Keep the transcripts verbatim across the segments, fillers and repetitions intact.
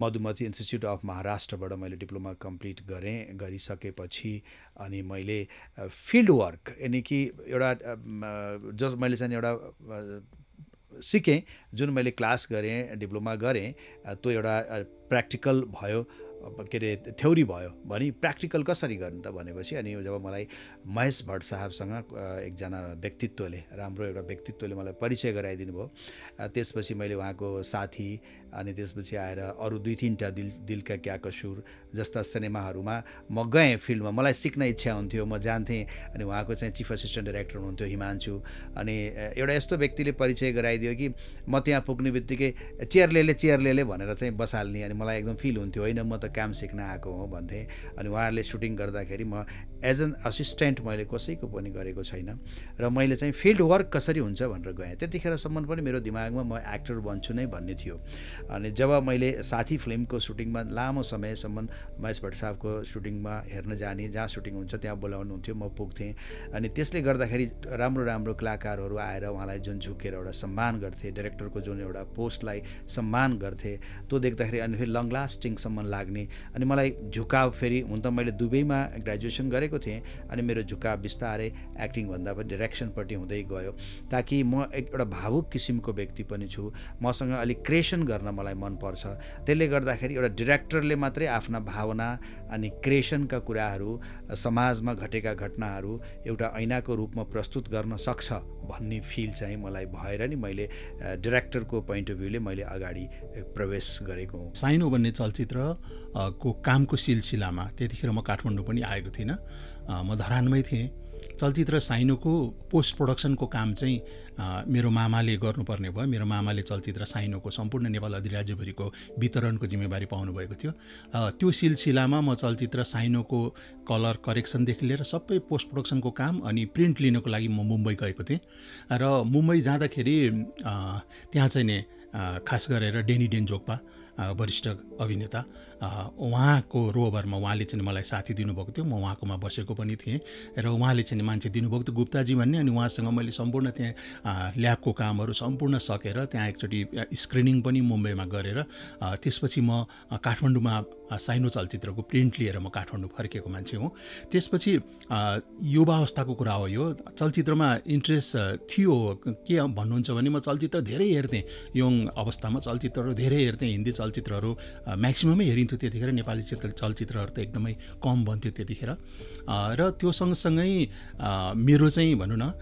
Madhumati institute of महाराष्ट्रबाट मैले diploma complete गरेँ। गरिसकेपछि अनि मैले फिल्ड वर्क यानि कि एउटा जस मैले चाहिँ एउटा सिकेँ, जुन मैले क्लास गरेँ, डिप्लोमा गरेँ, त्यो एउटा प्र्याक्टिकल भयो, के अरे थ्योरी भयो भने प्र्याक्टिकल कसरी गर्नु त भनेपछि अनि जब मलाई महेश भट्ट साहबसँग एकजना व्यक्तित्वले, राम्रो एउटा व्यक्तित्वले मलाई परिचय गराइदिनु भयो। त्यसपछि मैले उहाँको साथी अनि त्यसपछि आएर अरू दुई तिनवटा दिल दिलका क्या कसुर जस्ता सिनेमाहरूमा म गएँ फिल्डमा। मलाई सिक्न इच्छा हुन्थ्यो, म जान्थेँ। अनि उहाँको चाहिँ चिफ असिस्टेन्ट डाइरेक्टर हुनुहुन्थ्यो हिमांशु। अनि एउटा यस्तो व्यक्तिले परिचय गराइदियो कि म त्यहाँ पुग्ने बित्तिकै चेयर लेले चेयर लेले भनेर चाहिँ बसाल्ने। अनि मलाई एकदम फिल हुन्थ्यो, होइन म त काम सिक्न आएको हो भन्थेँ। अनि उहाँहरूले सुटिङ गर्दाखेरि म एज एन असिस्टेन्ट मैले कसैको पनि गरेको छैन र मैले चाहिँ फिल्ड वर्क कसरी हुन्छ भनेर गएँ। त्यतिखेरसम्म पनि मेरो दिमागमा म एक्टर बन्छु नै भन्ने थियो। अनि जब मैले साथी फिल्मको सुटिङमा लामो समयसम्म महेश भट्ट साहबको सुटिङमा हेर्न जाने, जहाँ सुटिङ हुन्छ त्यहाँ बोलाउनुहुन्थ्यो, म पुग्थेँ। अनि त्यसले गर्दाखेरि राम्रो राम्रो कलाकारहरू आएर उहाँलाई जुन झुकेर एउटा सम्मान गर्थे, डाइरेक्टरको जुन एउटा पोस्टलाई सम्मान गर्थे, त्यो देख्दाखेरि अनि फेरि लङ लास्टिङसम्म लाग्ने। अनि मलाई झुकाव फेरि हुन त मैले दुबईमा ग्रेजुएसन गरेको थिएँ, अनि मेरो झुकाव बिस्तारै एक्टिङभन्दा पनि डिरेक्सनपट्टि हुँदै गयो। ताकि म एउटा भावुक किसिमको व्यक्ति पनि छु, मसँग अलिक क्रिएसन गर्न मलाई मनपर्छ। त्यसले गर्दाखेरि एउटा डिरेक्टरले मात्रै आफ्ना भावना अनि क्रिएसनका कुराहरू, समाजमा घटेका घटनाहरू एउटा ऐनाको रूपमा प्रस्तुत गर्न सक्छ भन्ने फिल चाहिँ मलाई भएर नि मैले डिरेक्टरको पोइन्ट अफ भ्यूले मैले अगाडि प्रवेश गरेको हुँ। साइनो भन्ने चलचित्र को कामको सिलसिलामा त्यतिखेर म काठमाडौँ पनि आएको थिइनँ, म धरानमै थिएँ। चलचित्र साइनोको पोस्ट प्रोडक्सनको काम चाहिँ मेरो मामाले गर्नुपर्ने भयो। मेरो मामाले चलचित्र साइनोको सम्पूर्ण नेपाल अधिराज्यभरिको वितरणको जिम्मेवारी पाउनुभएको थियो। त्यो सिलसिलामा म चलचित्र साइनोको कलर करेक्सनदेखि लिएर सबै पोस्ट प्रोडक्सनको काम अनि प्रिन्ट लिनको लागि म मुम्बई गएको थिएँ। र मुम्बई जाँदाखेरि त्यहाँ चाहिँ नि खास गरेर डेनी डेन्जोक्पा वरिष्ठ अभिनेता, उहाँको रोबरमा उहाँले चाहिँ मलाई साथी दिनुभएको थियो। म उहाँकोमा बसेको पनि थिएँ र उहाँले चाहिँ मान्छे दिनुभएको थियो गुप्ताजी भन्ने। अनि उहाँसँग मैले सम्पूर्ण त्यहाँ ल्याबको कामहरू सम्पूर्ण सकेर त्यहाँ एकचोटि स्क्रिनिङ पनि मुम्बईमा गरेर त्यसपछि म काठमाडौँमा साइनो चलचित्रको प्रिन्ट लिएर म काठमाडौँ फर्केको मान्छे हुँ। त्यसपछि युवा अवस्थाको कुरा हो यो। चलचित्रमा इन्ट्रेस्ट थियो के भन्नुहुन्छ भने म चलचित्र धेरै हेर्थेँ। यङ अवस्थामा चलचित्रहरू धेरै हेर्थेँ। हिन्दी चलचित्रहरू म्याक्सिममै हेरिन्थ्यो त्यतिखेर, नेपाली चलचित्रहरू त एकदमै कम बन्थ्यो त्यतिखेर। र त्यो सँगसँगै मेरो चाहिँ भनौँ न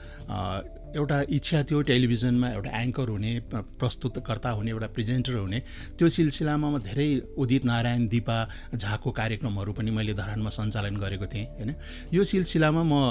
एउटा इच्छा थियो टेलिभिजनमा एउटा एङ्कर हुने, प्रस्तुतकर्ता हुने, एउटा प्रेजेन्टर हुने। त्यो सिलसिलामा म धेरै उदित नारायण, दिपा झाको कार्यक्रमहरू पनि मैले धरानमा सञ्चालन गरेको थिएँ होइन। यो सिलसिलामा म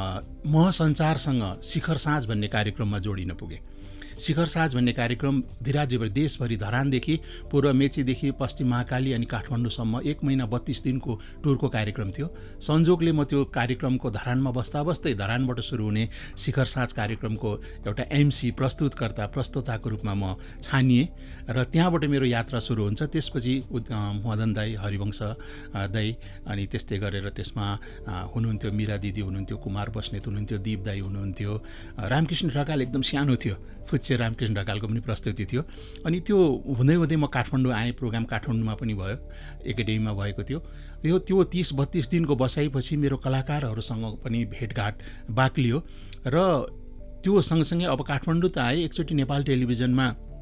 म सञ्चारसँग शिखर साँझ भन्ने कार्यक्रममा जोडिन पुगेँ। शिखर साँझ भन्ने कार्यक्रम अधिराज्यभरि देशभरि धरानदेखि पूर्व मेचीदेखि पश्चिम महाकाली अनि काठमाडौँसम्म एक महिना बत्तीस दिनको टुरको कार्यक्रम थियो। संजोगले म त्यो कार्यक्रमको धरानमा बस्दा बस्दै धरानबाट सुरु हुने शिखर साँझ कार्यक्रमको एउटा एमसी प्रस्तुतकर्ता प्रस्तुताको रूपमा म छानिएँ र त्यहाँबाट मेरो यात्रा सुरु हुन्छ। त्यसपछि मदन दाई, हरिवंश दाई अनि त्यस्तै गरेर त्यसमा हुनुहुन्थ्यो मीरा दिदी हुनुहुन्थ्यो, कुमार बस्नेत हुनुहुन्थ्यो, दीप दाई हुनुहुन्थ्यो, रामकृष्ण ढकाल एकदम सानो थियो, फुच्चे रामकृष्ण ढकालको पनि प्रस्तुति थियो। अनि त्यो हुँदै हुँदै म काठमाडौँ आएँ। प्रोग्राम काठमाडौँमा पनि भयो, एकाडेमीमा भएको थियो। यो त्यो तिस बत्तीस दिनको बसाइपछि मेरो कलाकारहरूसँग पनि भेटघाट बाक्लियो र त्यो सँगसँगै अब काठमाडौँ त आएँ, एकचोटि नेपाल टेलिभिजनमा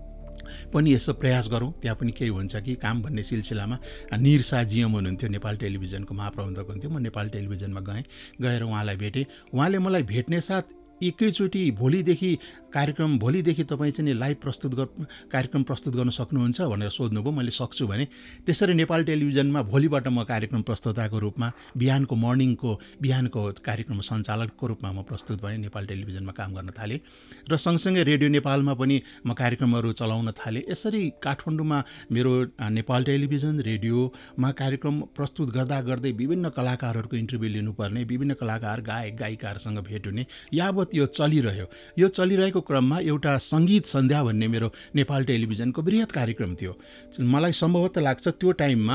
पनि यसो प्रयास गरौँ, त्यहाँ पनि केही हुन्छ कि काम भन्ने सिलसिलामा निर शाह जिएम हुनुहुन्थ्यो, नेपाल टेलिभिजनको महाप्रबन्धक हुन्थ्यो। म नेपाल टेलिभिजनमा गएँ, गएर उहाँलाई भेटेँ। उहाँले मलाई भेट्ने साथ एकैचोटि भोलिदेखि कार्यक्रम भोलिदेखि तपाईँ चाहिँ लाइभ प्रस्तुत गर कार्यक्रम प्रस्तुत गर्न सक्नुहुन्छ भनेर सोध्नुभयो। मैले सक्छु भने त्यसरी नेपाल टेलिभिजनमा भोलिबाट म कार्यक्रम प्रस्तुताको रूपमा बिहानको मर्निङको बिहानको कार्यक्रम सञ्चालकको रूपमा म प्रस्तुत भएँ, नेपाल टेलिभिजनमा काम गर्न थालेँ। र सँगसँगै रेडियो नेपालमा पनि म कार्यक्रमहरू चलाउन थालेँ। यसरी काठमाडौँमा मेरो नेपाल टेलिभिजन रेडियोमा कार्यक्रम प्रस्तुत गर्दा गर्दै विभिन्न कलाकारहरूको इन्टरभ्यू लिनुपर्ने, विभिन्न कलाकार गायक गायिकाहरूसँग भेट हुने यावत यो चलिरह्यो। यो चलिरहेको क्रममा एउटा सङ्गीत सन्ध्या भन्ने मेरो नेपाल टेलिभिजनको बृहत कार्यक्रम थियो। मलाई सम्भवतः लाग्छ त्यो टाइममा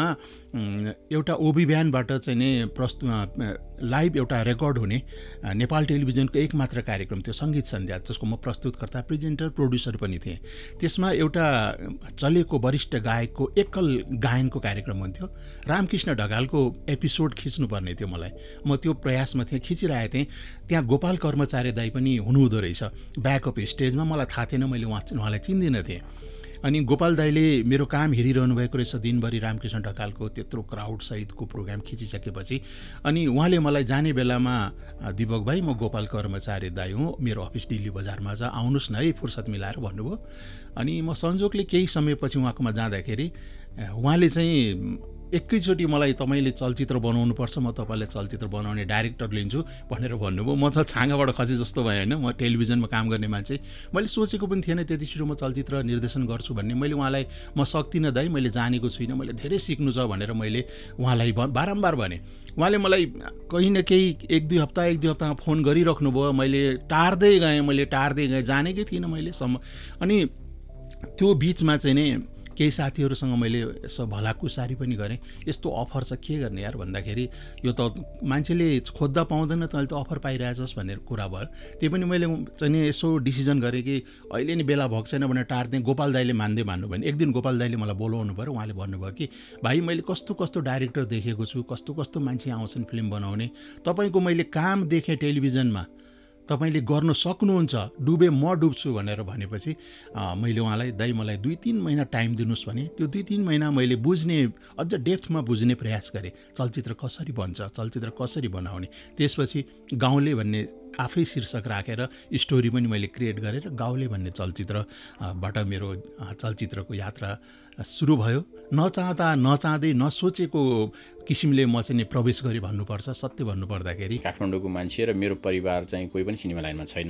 एउटा ओबी बिहानबाट चाहिँ नै प्रस्तुत लाइभ एउटा रेकर्ड हुने नेपाल टेलिभिजनको एक मात्र कार्यक्रम थियो सङ्गीत सन्ध्या, जसको म प्रस्तुतकर्ता, प्रेजेन्टर, प्रोड्युसर पनि थिएँ। त्यसमा एउटा चलेको वरिष्ठ गायकको एकल गायनको कार्यक्रम हुन्थ्यो। रामकृष्ण ढकालको एपिसोड खिच्नुपर्ने थियो मलाई, म त्यो प्रयासमा थिएँ, खिचिरहेको थिएँ। त्यहाँ गोपाल कर्मचारी दाई पनि हुनुहुँदो रहेछ ब्याकअप स्टेजमा, मलाई थाहा थिएन, मैले उहाँ उहाँलाई चिन्दिनँ थिएँ। अनि गोपाल दाईले मेरो काम हेरिरहनु भएको रहेछ दिनभरि रामकृष्ण ढकालको त्यत्रो क्राउडसहितको प्रोग्राम खिचिसकेपछि। अनि उहाँले मलाई जाने बेलामा दिपक भाइ म गोपाल कर्मचारी दाई हुँ, मेरो अफिस दिल्ली बजारमा छ, आउनुहोस् न है फुर्सद मिलाएर भन्नुभयो। अनि म संजोगले केही समयपछि उहाँकोमा जाँदाखेरि उहाँले चाहिँ एकैचोटि मलाई तपाईँले चलचित्र बनाउनुपर्छ, म तपाईँलाई चलचित्र बनाउने डाइरेक्टर लिन्छु भनेर भन्नुभयो। म चाहिँ छाँगाबाट खसे जस्तो भयो होइन, म टेलिभिजनमा काम गर्ने मान्छे, मैले सोचेको पनि थिएन त्यति छिटो म चलचित्र निर्देशन गर्छु भन्ने। मैले उहाँलाई म सक्दिनँ दाइ, मैले जानेको छुइनँ, मैले धेरै सिक्नु छ भनेर मैले उहाँलाई बारम्बार भने। उहाँले मलाई कहीँ न केही एक दुई हप्ता एक दुई हप्तामा फोन गरिराख्नु भयो, मैले टार्दै गएँ मैले टार्दै गएँ जानेकै थिइनँ मैले सम्म। अनि त्यो बिचमा चाहिँ नि केही साथीहरूसँग मैले यसो भलाकुसारी पनि गरेँ, यस्तो अफर छ के गर्ने यार भन्दाखेरि यो त मान्छेले खोज्दा पाउँदैन, तैँले त अफर पाइरहेछस् भन्ने कुरा भयो। त्यही पनि मैले चाहिँ यसो डिसिजन गरेँ कि अहिले नि बेला भएको छैन भनेर टार्दै। गोपाल दाईले मान्दै मान्नु भने एक दिन गोपाल दाईले मलाई बोलाउनु पऱ्यो। उहाँले भन्नुभयो कि भाइ मैले कस्तो कस्तो डाइरेक्टर देखेको छु, कस्तो कस्तो मान्छे आउँछन् फिल्म बनाउने, तपाईँको मैले काम देखेँ टेलिभिजनमा, तपाईँले गर्न सक्नुहुन्छ, डुबे म डुब्छु भनेर भनेपछि मैले उहाँलाई दाइ मलाई दुई तिन महिना टाइम दिनुहोस् भने त्यो दुई तिन महिना मैले बुझ्ने, अझ डेप्थमा बुझ्ने प्रयास गरेँ, चलचित्र कसरी बन्छ, चलचित्र कसरी बनाउने। त्यसपछि गाउँले भन्ने आफै शीर्षक राखेर स्टोरी पनि मैले क्रिएट गरेर गाउँले भन्ने चलचित्रबाट मेरो चलचित्रको यात्रा सुरु भयो। नचाहँदा नचाहँदै नसोचेको किसिमले म चाहिँ प्रवेश गरेँ भन्नुपर्छ। सत्य भन्नुपर्दाखेरि काठमाडौँको मान्छे र मेरो परिवार चाहिँ कोही पनि सिनेमा लाइनमा छैन,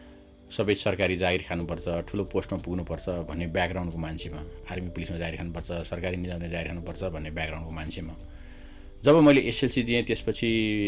सबै सरकारी जागिर खानुपर्छ, ठुलो पोस्टमा पुग्नुपर्छ भन्ने ब्याकग्राउन्डको मान्छेमा, आर्मी पुलिसमा जागिर खानुपर्छ, सरकारी निजाममा जागिर खानुपर्छ भन्ने ब्याकग्राउन्डको मान्छेमा जब मैले एसएलसी दिएँ, त्यसपछि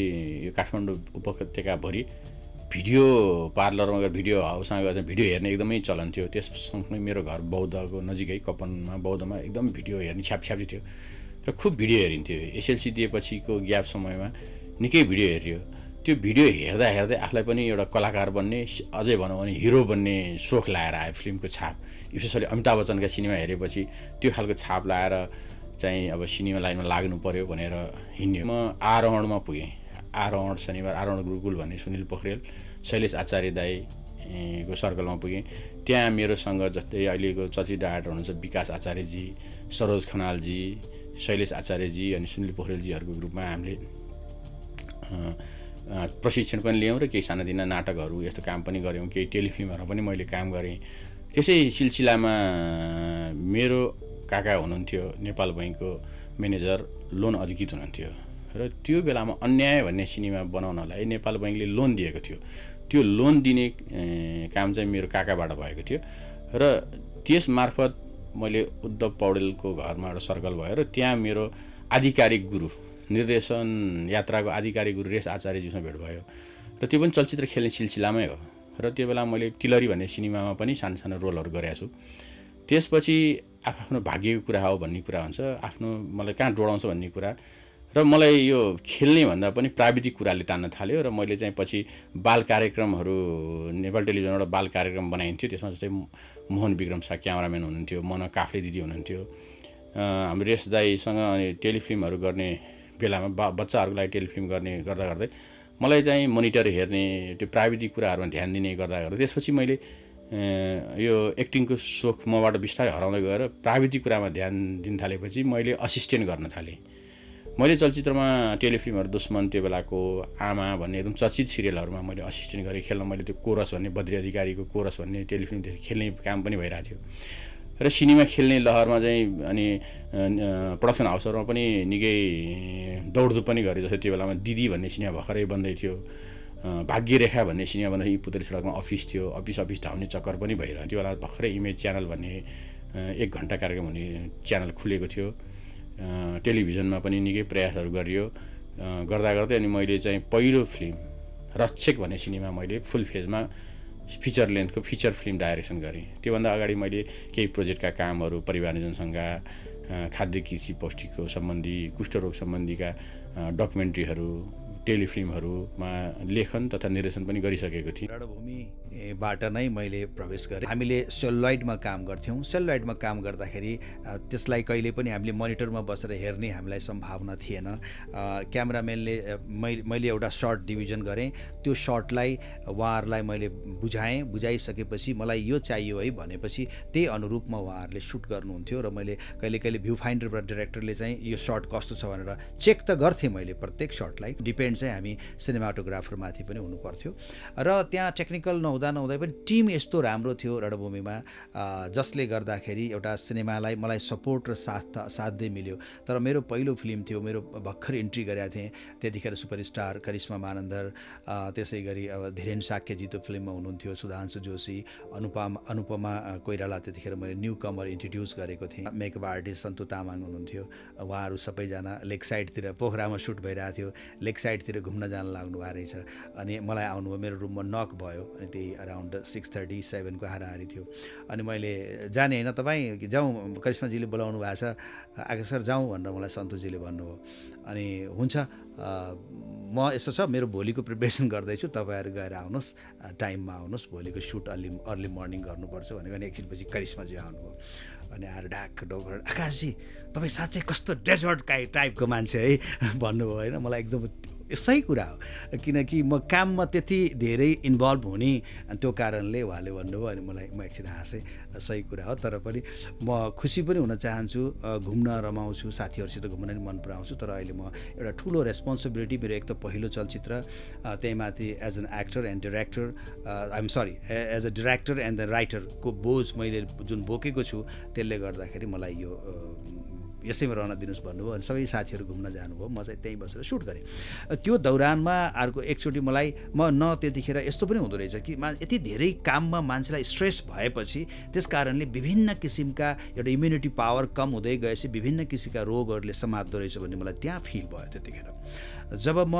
यो काठमाडौँ उपत्यकाभरि भिडियो पार्लरमा गएर भिडियो हाउसमा गएर भिडियो हेर्ने एकदमै चलन थियो। त्यससँगै मेरो घर बौद्धको नजिकै कपनमा बौद्धमा एकदम भिडियो हेर्ने छ्यापछ्यापी थियो र खुब भिडियो हेरिन्थ्यो। एसएलसी दिएपछिको ग्याप समयमा निकै भिडियो हेऱ्यो। त्यो भिडियो हेर्दा हेर्दै आफूलाई पनि एउटा कलाकार बन्ने, अझै भनौँ भने हिरो बन्ने सोख लाएर आयो। फिल्मको छाप, विशेषरी अमिताभ बच्चनका सिनेमा हेरेपछि त्यो खालको छाप लाएर चाहिँ अब सिनेमा लाइनमा लाग्नु पर्यो भनेर हिँड्यो। म आरोहणमा पुगेँ। आरोहण शनिबार आरोहण गुरुकुल भन्ने सुनिल पोखरेल, शैलेश आचार्य दाईको सर्कलमा पुगेँ। त्यहाँ मेरोसँग जस्तै अहिलेको चलचित्र डाइरेक्टर हुनुहुन्छ विकास आचार्यजी, सरोज खनालजी, शैलेश आचार्यजी अनि सुनिल पोखरेलजीहरूको ग्रुपमा हामीले प्रशिक्षण पनि लियौँ र केही सानातिना नाटकहरू यस्तो काम पनि गऱ्यौँ। केही टेलिफिल्महरू पनि मैले काम गरेँ। त्यसै सिलसिलामा मेरो काका हुनुहुन्थ्यो नेपाल बैङ्कको म्यानेजर, लोन अधिकृत हुनुहुन्थ्यो र त्यो बेलामा अन्याय भन्ने सिनेमा बनाउनलाई नेपाल बैङ्कले लोन दिएको थियो। त्यो लोन दिने काम चाहिँ मेरो काकाबाट भएको थियो र त्यस मार्फत मैले उद्धव पौडेलको घरमा एउटा सर्कल भयो र त्यहाँ मेरो आधिकारिक गुरु, निर्देशन यात्राको आधिकारिक गुरु रेस आचार्यजीसँग भेट भयो र त्यो पनि चलचित्र खेल्ने सिलसिलामै हो। र त्यो बेला मैले तिलरी भन्ने सिनेमामा पनि सानो सानो रोलहरू गरेको छु। त्यसपछि आफ्नो भाग्यको कुरा हो भन्ने कुरा हुन्छ, आफ्नो मलाई कहाँ जोडाउँछ भन्ने कुरा, र मलाई यो खेल्ने भन्दा पनि प्राविधिक कुराले तान्न थाल्यो। र मैले चाहिँ पछि बाल कार्यक्रमहरू नेपाल टेलिभिजनबाट बाल कार्यक्रम बनाइन्थ्यो। त्यसमा जस्तै मोहन विक्रम शाह क्यामराम्यान हुनुहुन्थ्यो, मना काफ्ले दिदी हुनुहुन्थ्यो। हाम्रो रेस दाईसँग अनि टेलिफिल्महरू गर्ने बेलामा बा बच्चाहरूको लागि टेलिफिल्म गर्ने गर्दा गर्दै मलाई चाहिँ मोनिटर हेर्ने, त्यो प्राविधिक कुराहरूमा ध्यान दिने गर्दा गर्दा त्यसपछि मैले यो एक्टिङको सोख मबाट बिस्तारै हराउँदै गएर प्राविधिक कुरामा ध्यान दिन थालेपछि मैले असिस्टेन्ट गर्न थालेँ। मैले चलचित्रमा टेलिफिल्महरू दुश्मन, त्यो बेलाको आमा भन्ने एकदम चर्चित सिरियलहरूमा मैले असिस्टेन्ट गरेँ। खेल्न मैले त्यो कोरस भन्ने बद्री अधिकारीको कोरस भन्ने टेलिफिल्म खेल्ने काम पनि भइरहेको थियो र सिनेमा खेल्ने लहरमा चाहिँ अनि प्रोडक्सन हाउसहरूमा पनि निकै दौडधुप पनि गरेँ। जस्तै त्यो बेलामा दिदी भन्ने सिनेमा भर्खरै बन्दै थियो, भाग्यरेखा भन्ने सिनेमा बन्दा पुतली सडकमा अफिस थियो, अफिस अफिस धाउने चक्कर पनि भइरहेको त्यो बेला भर्खरै इमेज च्यानल भन्ने एक घन्टा कार्यक्रम हुने च्यानल खुलेको थियो। टेलिभिजनमा पनि निकै प्रयासहरू गरियो। गर्दा गर्दै अनि मैले चाहिँ पहिलो फिल्म रक्षक भन्ने सिनेमा मैले फुल फेजमा फिचर लेन्थको फिचर फिल्म डाइरेक्सन गरेँ। त्योभन्दा अगाडि मैले केही प्रोजेक्टका कामहरू परिवार नियोजन सङ्घ खाद्य कृषि पौष्टिकको सम्बन्धी कुष्ठरोग सम्बन्धीका डकुमेन्ट्रीहरू टेलिफिल्महरूमा लेखन तथा निर्देशन पनि गरिसकेको थिएँ। रणभूमिबाट नै मैले प्रवेश गरेँ। हामीले सेलुलोइडमा काम गर्थ्यौँ। सेलुलोइडमा काम गर्दाखेरि त्यसलाई कहिले पनि हामीले मोनिटरमा बसेर हेर्ने हामीलाई सम्भावना थिएन। क्यामेराम्यानले मैले मैले एउटा सर्ट डिभिजन गरेँ, त्यो सर्टलाई उहाँहरूलाई मैले बुझाएँ। बुझाइसकेपछि मलाई यो चाहियो है भनेपछि त्यही अनुरूपमा उहाँहरूले सुट गर्नुहुन्थ्यो र मैले कहिले कहिले भ्यू फाइन्डरबाट डिरेक्टरले चाहिँ यो सर्ट कस्तो छ भनेर चेक त गर्थेँ मैले प्रत्येक सर्टलाई। डिपेन्ड चाहिँ हामी सिनेमाटोग्राफरमाथि पनि हुनु पर्थ्यो र त्यहाँ टेक्निकल नहुँदा नहुँदै पनि टिम यस्तो राम्रो थियो रणभूमिमा जसले गर्दाखेरि एउटा सिनेमालाई मलाई सपोर्ट र साथ साध्यै मिल्यो। तर मेरो पहिलो फिल्म थियो, मेरो भर्खर इन्ट्री गरेका थिएँ त्यतिखेर सुपरस्टार करिश्मा मानन्दर, त्यसै गरी अब धीरेन साक्यजी त्यो फिल्ममा हुनुहुन्थ्यो, सुधांशु जोशी, अनुपमा अनुपमा कोइराला त्यतिखेर मैले न्यू कमर इन्ट्रोड्युस गरेको थिएँ। मेकअप आर्टिस्ट सन्तु तामाङ हुनुहुन्थ्यो। उहाँहरू सबैजना लेक साइडतिर पोखरामा सुट भइरहेको थियो, लेक साइड तिर घुम्न जान लाग्नु भएको रहेछ। अनि मलाई आउनुभयो, मेरो रुममा नक भयो अनि त्यही अराउन्ड सिक्स थर्टी सेभेनको हाराहारी थियो। अनि मैले जाने होइन तपाईँ जाउँ, करिश्माजीले बोलाउनु भएको छ, आगे सर जाउँ भनेर मलाई सन्तोषजीले भन्नुभयो। अनि हुन्छ म यसो छ मेरो भोलिको प्रिपरेसन गर्दैछु, तपाईँहरू गएर आउनुहोस्, टाइममा आउनुहोस्, भोलिको सुट अर्ली अर्ली मर्निङ गर्नुपर्छ भनेको। अनि एकछिनपछि करिश्माजी आउनुभयो। अनि आएर ढाक डोकर आकाशजी तपाईँ साँच्चै कस्तो डेजर्ट काइ टाइपको मान्छे है भन्नुभयो होइन। मलाई एकदम सही कुरा हो, किनकि म काममा त्यति धेरै इन्भल्भ हुने त्यो कारणले उहाँले भन्नुभयो। अनि मलाई म एकछिन हाँसेँ, सही कुरा हो। तर पनि म खुसी पनि हुन चाहन्छु, घुम्न रमाउँछु, साथीहरूसित घुम्न नि मन पराउँछु। तर अहिले म एउटा ठुलो रेस्पोन्सिबिलिटी, मेरो एक त पहिलो चलचित्र, त्यही माथि as an actor and director, I'm sorry as a director and the राइटरको बोझ मैले जुन बोकेको छु, त्यसले गर्दाखेरि मलाई यो यसैमा रहन दिनुहोस् भन्नुभयो। अनि सबै साथीहरू घुम्न जानुभयो, म चाहिँ त्यहीँ बसेर सुट गरेँ। त्यो दौरानमा अर्को एकचोटि मलाई म न त्यतिखेर यस्तो पनि हुँदो रहेछ कि मा यति धेरै काममा मान्छेलाई स्ट्रेस भएपछि त्यस कारणले विभिन्न किसिमका एउटा इम्युनिटी पावर कम हुँदै गएपछि विभिन्न किसिमका रोगहरूले समात्दो रहेछ भन्ने मलाई त्यहाँ फिल भयो त्यतिखेर। जब म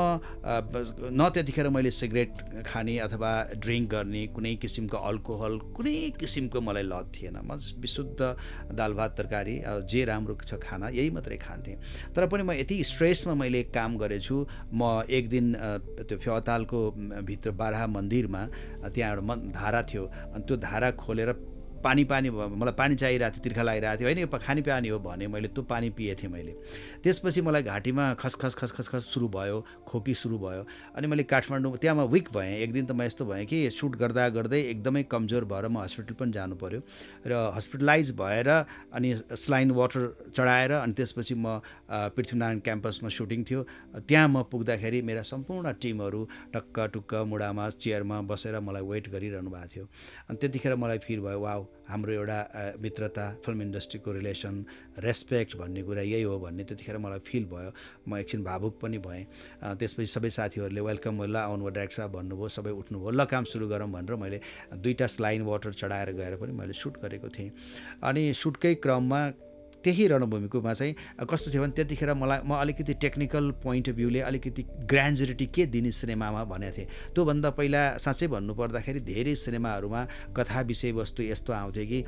न त्यतिखेर मैले सिगरेट खाने अथवा ड्रिङ्क गर्ने, कुनै किसिमको अल्कोहल, कुनै किसिमको मलाई लत थिएन। म विशुद्ध दाल भात तरकारी जे राम्रो छ खाना यही मात्रै खान्थेँ। तर पनि म यति स्ट्रेसमा मैले काम गरेछु। म एक दिन त्यो फेवातालको भित्र बाराह मन्दिरमा त्यहाँ एउटा मन धारा थियो, अनि त्यो धारा खोलेर पानी पानी मलाई पानी चाहिरहेको थियो, तिर्खा लागिरहेको थियो होइन, यो खाने पानी हो भने मैले त्यो पानी पिएँ थिएँ मैले। त्यसपछि मलाई घाँटीमा खसखस खसखस खस सुरु भयो, खोकी सुरु भयो। अनि मैले काठमाडौँ त्यहाँ म विक भएँ। एक दिन त म यस्तो भएँ कि सुट गर्दा गर्दै एकदमै कमजोर भएर म हस्पिटल पनि जानु पऱ्यो र हस्पिटलाइज भएर अनि स्लाइन वाटर चढाएर अनि त्यसपछि म पृथ्वीनारायण क्याम्पसमा सुटिङ थियो, त्यहाँ म पुग्दाखेरि मेरा सम्पूर्ण टिमहरू टक्क टुक्क मुडामा चेयरमा बसेर मलाई वेट गरिरहनु भएको थियो। अनि त्यतिखेर मलाई फिल भयो वाउ, हाम्रो एउटा मित्रता, फिल्म इन्डस्ट्रीको रिलेसन, रेस्पेक्ट भन्ने कुरा यही हो भन्ने त्यतिखेर मलाई फिल भयो। म एकछिन भावुक पनि भएँ। त्यसपछि सबै साथीहरूले वेलकम, ल आउनुभयो डाइरेक्टर साहब भन्नुभयो, सबै उठ्नुभयो, ल काम सुरु गरौँ भनेर मैले दुईवटा स्लाइन वाटर चढाएर गएर पनि मैले सुट गरेको थिएँ। अनि सुटकै क्रममा त्यही रणभूमिकोमा चाहिँ कस्तो थियो भने त्यतिखेर मलाई म अलिकति टेक्निकल पोइन्ट अफ भ्यूले अलिकति ग्रान्जुरिटी के दिने सिनेमामा भनेको थिएँ। त्योभन्दा पहिला साँच्चै भन्नुपर्दाखेरि धेरै सिनेमाहरूमा कथा विषयवस्तु यस्तो आउँथ्यो कि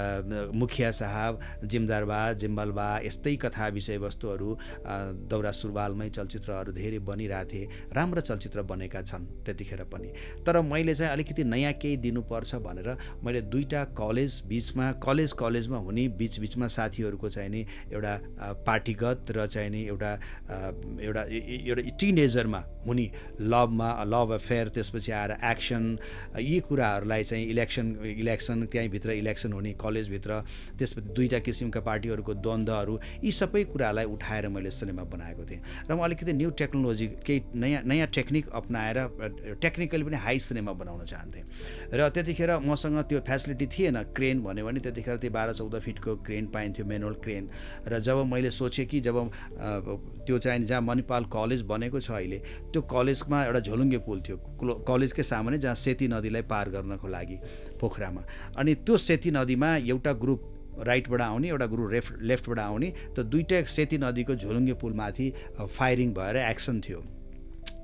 मुखिया साहब, जिमदारबा, जिम्बलबा, यस्तै कथा विषयवस्तुहरू दौरा सुरुवालमै चलचित्रहरू धेरै बनिरहेथे, राम्रो चलचित्र बनेका छन् त्यतिखेर पनि। तर मैले चाहिँ अलिकति नयाँ केही दिनुपर्छ भनेर मैले दुईवटा कलेज बिचमा कलेज कलेजमा हुने बिचबिचमा साथीहरू को चाहिँ नि एउटा पार्टीगत र चाहिँ नि एउटा एउटा एउटा टिनेजरमा हुने लभमा लभ अफेयर, त्यसपछि आएर एक्सन, यी कुराहरूलाई चाहिँ इलेक्सन इलेक्सन त्यहीँभित्र इलेक्सन हुने कलेजभित्र, त्यसपछि दुईवटा किसिमका पार्टीहरूको द्वन्द्वहरू, यी सबै कुरालाई उठाएर मैले सिनेमा बनाएको थिएँ। र म अलिकति न्यू टेक्नोलोजी, केही नयाँ नयाँ टेक्निक अप्नाएर टेक्निकली पनि हाई सिनेमा बनाउन चाहन्थेँ। र त्यतिखेर मसँग त्यो फेसिलिटी थिएन। क्रेन भन्यो भने त्यतिखेर त्यो बाह्र चौध फिटको क्रेन पाइन्थ्यो, म्यानुअल क्रेन। र जब मैले सोचेँ कि जब त्यो चाहिँ जहाँ मणिपाल कलेज बनेको छ अहिले, त्यो कलेजमा एउटा झोलुङ्गे पुल थियो कलेजकै सामुन्ने, जहाँ सेती नदीलाई पार गर्नको लागि पोखरामा। अनि त्यो सेती नदीमा एउटा ग्रुप राइटबाट आउने, एउटा ग्रुप लेफ्ट लेफ्टबाट आउने, त दुईवटा सेती नदीको झोलुङ्गे पुलमाथि फायरिङ भएर एक्सन थियो।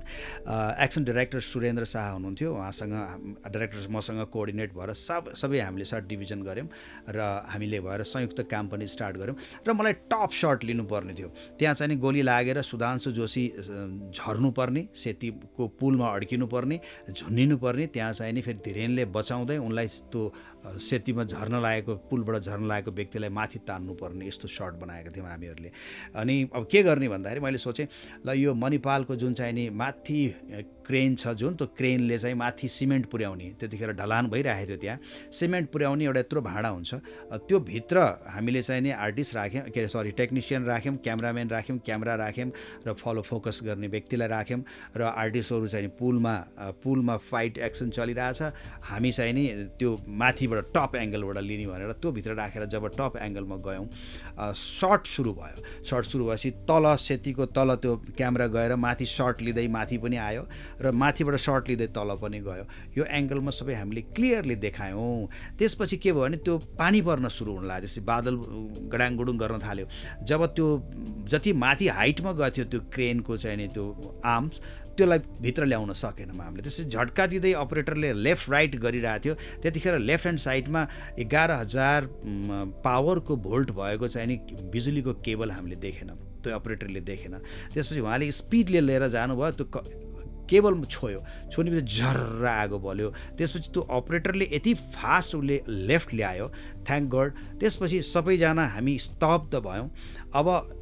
एक्सन डाइरेक्टर सुरेन्द्र शाह हुनुहुन्थ्यो, उहाँसँग डाइरेक्टर मसँग कोअर्डिनेट भएर सब सबै हामीले सर्ट डिभिजन गऱ्यौँ र हामीले भएर संयुक्त काम पनि स्टार्ट गऱ्यौँ र मलाई टप सर्ट लिनुपर्ने थियो। त्यहाँ चाहिँ नि गोली लागेर सुधांशु जोशी झर्नुपर्ने, सेतीको पुलमा अड्किनुपर्ने, झुन्निनुपर्ने, त्यहाँ चाहिँ नि फेरि धीरेनले बचाउँदै उनलाई त्यो सेतीमा झर्न लागेको पुलबाट झर्न लागेको व्यक्तिलाई माथि तान्नुपर्ने, यस्तो सर्ट बनाएका थियौँ हामीहरूले। अनि अब के गर्ने भन्दाखेरि मैले सोचेँ ल यो मणिपालको जुन चाहिँ नि माथि क्रेन छ, जुन त्यो क्रेनले चाहिँ माथि सिमेन्ट पुर्याउने, त्यतिखेर ढलान भइरहेको थियो, त्यहाँ सिमेन्ट पुर्याउने एउटा यत्रो भाँडा हुन्छ, त्यो भित्र हामीले चाहिँ नि आर्टिस्ट राख्यौँ, के अरे सरी टेक्निसियन राख्यौँ, क्यामराम्यान राख्यौँ, क्यामेरा राख्यौँ र फलो फोकस गर्ने व्यक्तिलाई राख्यौँ र आर्टिस्टहरू चाहिँ पुलमा पुलमा फाइट एक्सन चलिरहेछ, हामी चाहिँ नि त्यो माथिबाट टप एङ्गलबाट लिने भनेर त्यो भित्र राखेर जब टप एङ्गलमा गयौँ, सर्ट सुरु भयो। सर्ट सुरु भएपछि तल सेतीको तल त्यो क्यामेरा गएर माथि सर्ट लिँदै माथि पनि आयो र माथिबाट सर्ट लिँदै तल पनि गयो। यो एङ्गलमा सबै हामीले क्लियरली देखायौँ। त्यसपछि के भयो भने त्यो पानी पर्न सुरु हुन लाग्यो, त्यसपछि बादल गडाङगुडुङ गर्न थाल्यो। जब त्यो जति माथि हाइटमा गएको थियो त्यो क्रेनको चाहिँ नि त्यो आर्म्स, त्यसलाई भित्र ल्याउन सकेनौँ हामीले। त्यसपछि झट्का दिँदै अपरेटरले लेफ्ट राइट गरिरहेको थियो। त्यतिखेर लेफ्ट ह्यान्ड साइडमा एघार हजार पावरको भोल्ट भएको चाहिँ नि बिजुलीको केबल हामीले देखेनौँ, त्यो अपरेटरले देखेन। त्यसपछि उहाँले स्पिडले लिएर जानुभयो, त्यो केबल छोयो, छोनेपछि झर्र आगो बल्यो। त्यसपछि त्यो अपरेटरले यति फास्ट उसले लेफ्ट ल्यायो, थ्याङ्क गड। त्यसपछि सबैजना हामी स्तब्ध भयौँ। अब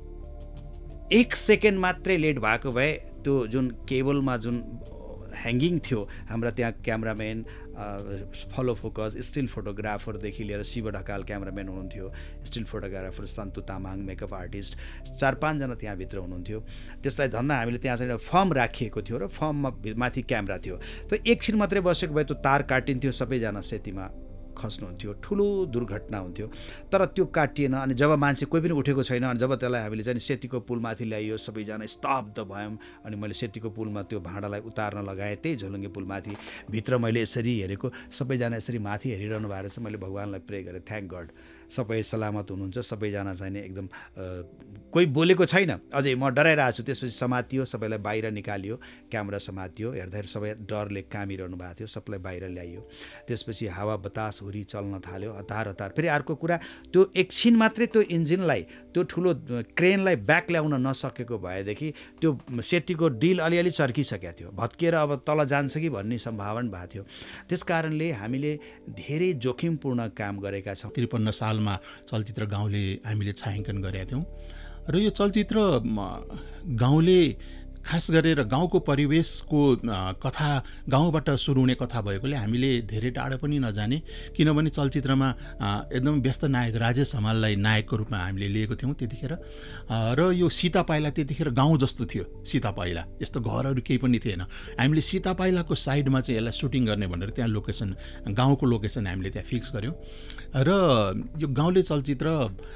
एक सेकेन्ड मात्रै लेट भएको भए त्यो जुन केबलमा जुन ह्याङ्गिङ थियो, हाम्रा त्यहाँ क्यामराम्यान, फलो फोकस, स्टिल फोटोग्राफरदेखि लिएर शिव ढकाल क्यामराम्यान हुनुहुन्थ्यो, still photographer Santu Tamang, makeup artist, चार पाँचजना त्यहाँभित्र हुनुहुन्थ्यो। त्यसलाई धन्दा हामीले त्यहाँ चाहिँ फर्म राखिएको थियो र फर्ममा माथि क्यामेरा थियो। त्यो एकछिन मात्रै बसेको भए त्यो तार काटिन्थ्यो, सबैजना सेतीमा खस्नुहुन्थ्यो, ठुलो दुर्घटना हुन्थ्यो। तर त्यो काटिएन। अनि जब मान्छे कोही पनि उठेको छैन, अनि जब त्यसलाई हामीले चाहिँ सेतीको पुलमाथि ल्याइयो, सबैजना स्तब्ध भयौँ। अनि मैले सेतीको पुलमा त्यो भाँडालाई उतार्न लगाएँ, त्यही झोलुङ्गे पुलमाथि। भित्र मैले यसरी हेरेको, सबैजना यसरी माथि हेरिरहनु भएको रहेछ। मैले भगवान्लाई प्रे गरेँ, थ्याङ्क गड सबै सलामत हुनुहुन्छ, सबैजना चाहिँ नि एकदम कोही बोलेको छैन। अझै म डराइरहेको छु। त्यसपछि समातियो, सबैलाई बाहिर निकालियो, क्यामेरा समातियो। हेर्दाखेरि सबै डरले कामिरहनु भएको थियो, सबैलाई बाहिर ल्याइयो। त्यसपछि हावा बतास हुरी चल्न थाल्यो, हतार हतार। फेरि अर्को कुरा, त्यो एकछिन मात्रै त्यो इन्जिनलाई, त्यो ठुलो क्रेनलाई ब्याक ल्याउन नसकेको भएदेखि त्यो सेतीको डिल अलिअलि चर्किसकेको थियो, भत्किएर अब तल जान्छ कि भन्ने सम्भावना भएको थियो। त्यस कारणले हामीले धेरै जोखिमपूर्ण काम गरेका छौँ। त्रिपन्न सालमा चलचित्र गाउँले हामीले छायाङ्कन गरेका थियौँ र यो चलचित्र गाउँले खास गरेर गाउँको परिवेशको कथा, गाउँबाट सुरु हुने कथा भएकोले हामीले धेरै टाढो पनि नजाने, किनभने चलचित्रमा एकदम व्यस्त नायक राजेश हमाललाई नायकको रूपमा हामीले लिएको थियौँ त्यतिखेर। र यो सीता पाइला त्यतिखेर गाउँ जस्तो थियो। सीता पाइला यस्तो घरहरू केही पनि थिएन। हामीले सीता पाइलाको साइडमा चाहिँ यसलाई सुटिङ गर्ने भनेर त्यहाँ लोकेसन, गाउँको लोकेसन हामीले त्यहाँ फिक्स गऱ्यौँ। र यो गाउँले चलचित्र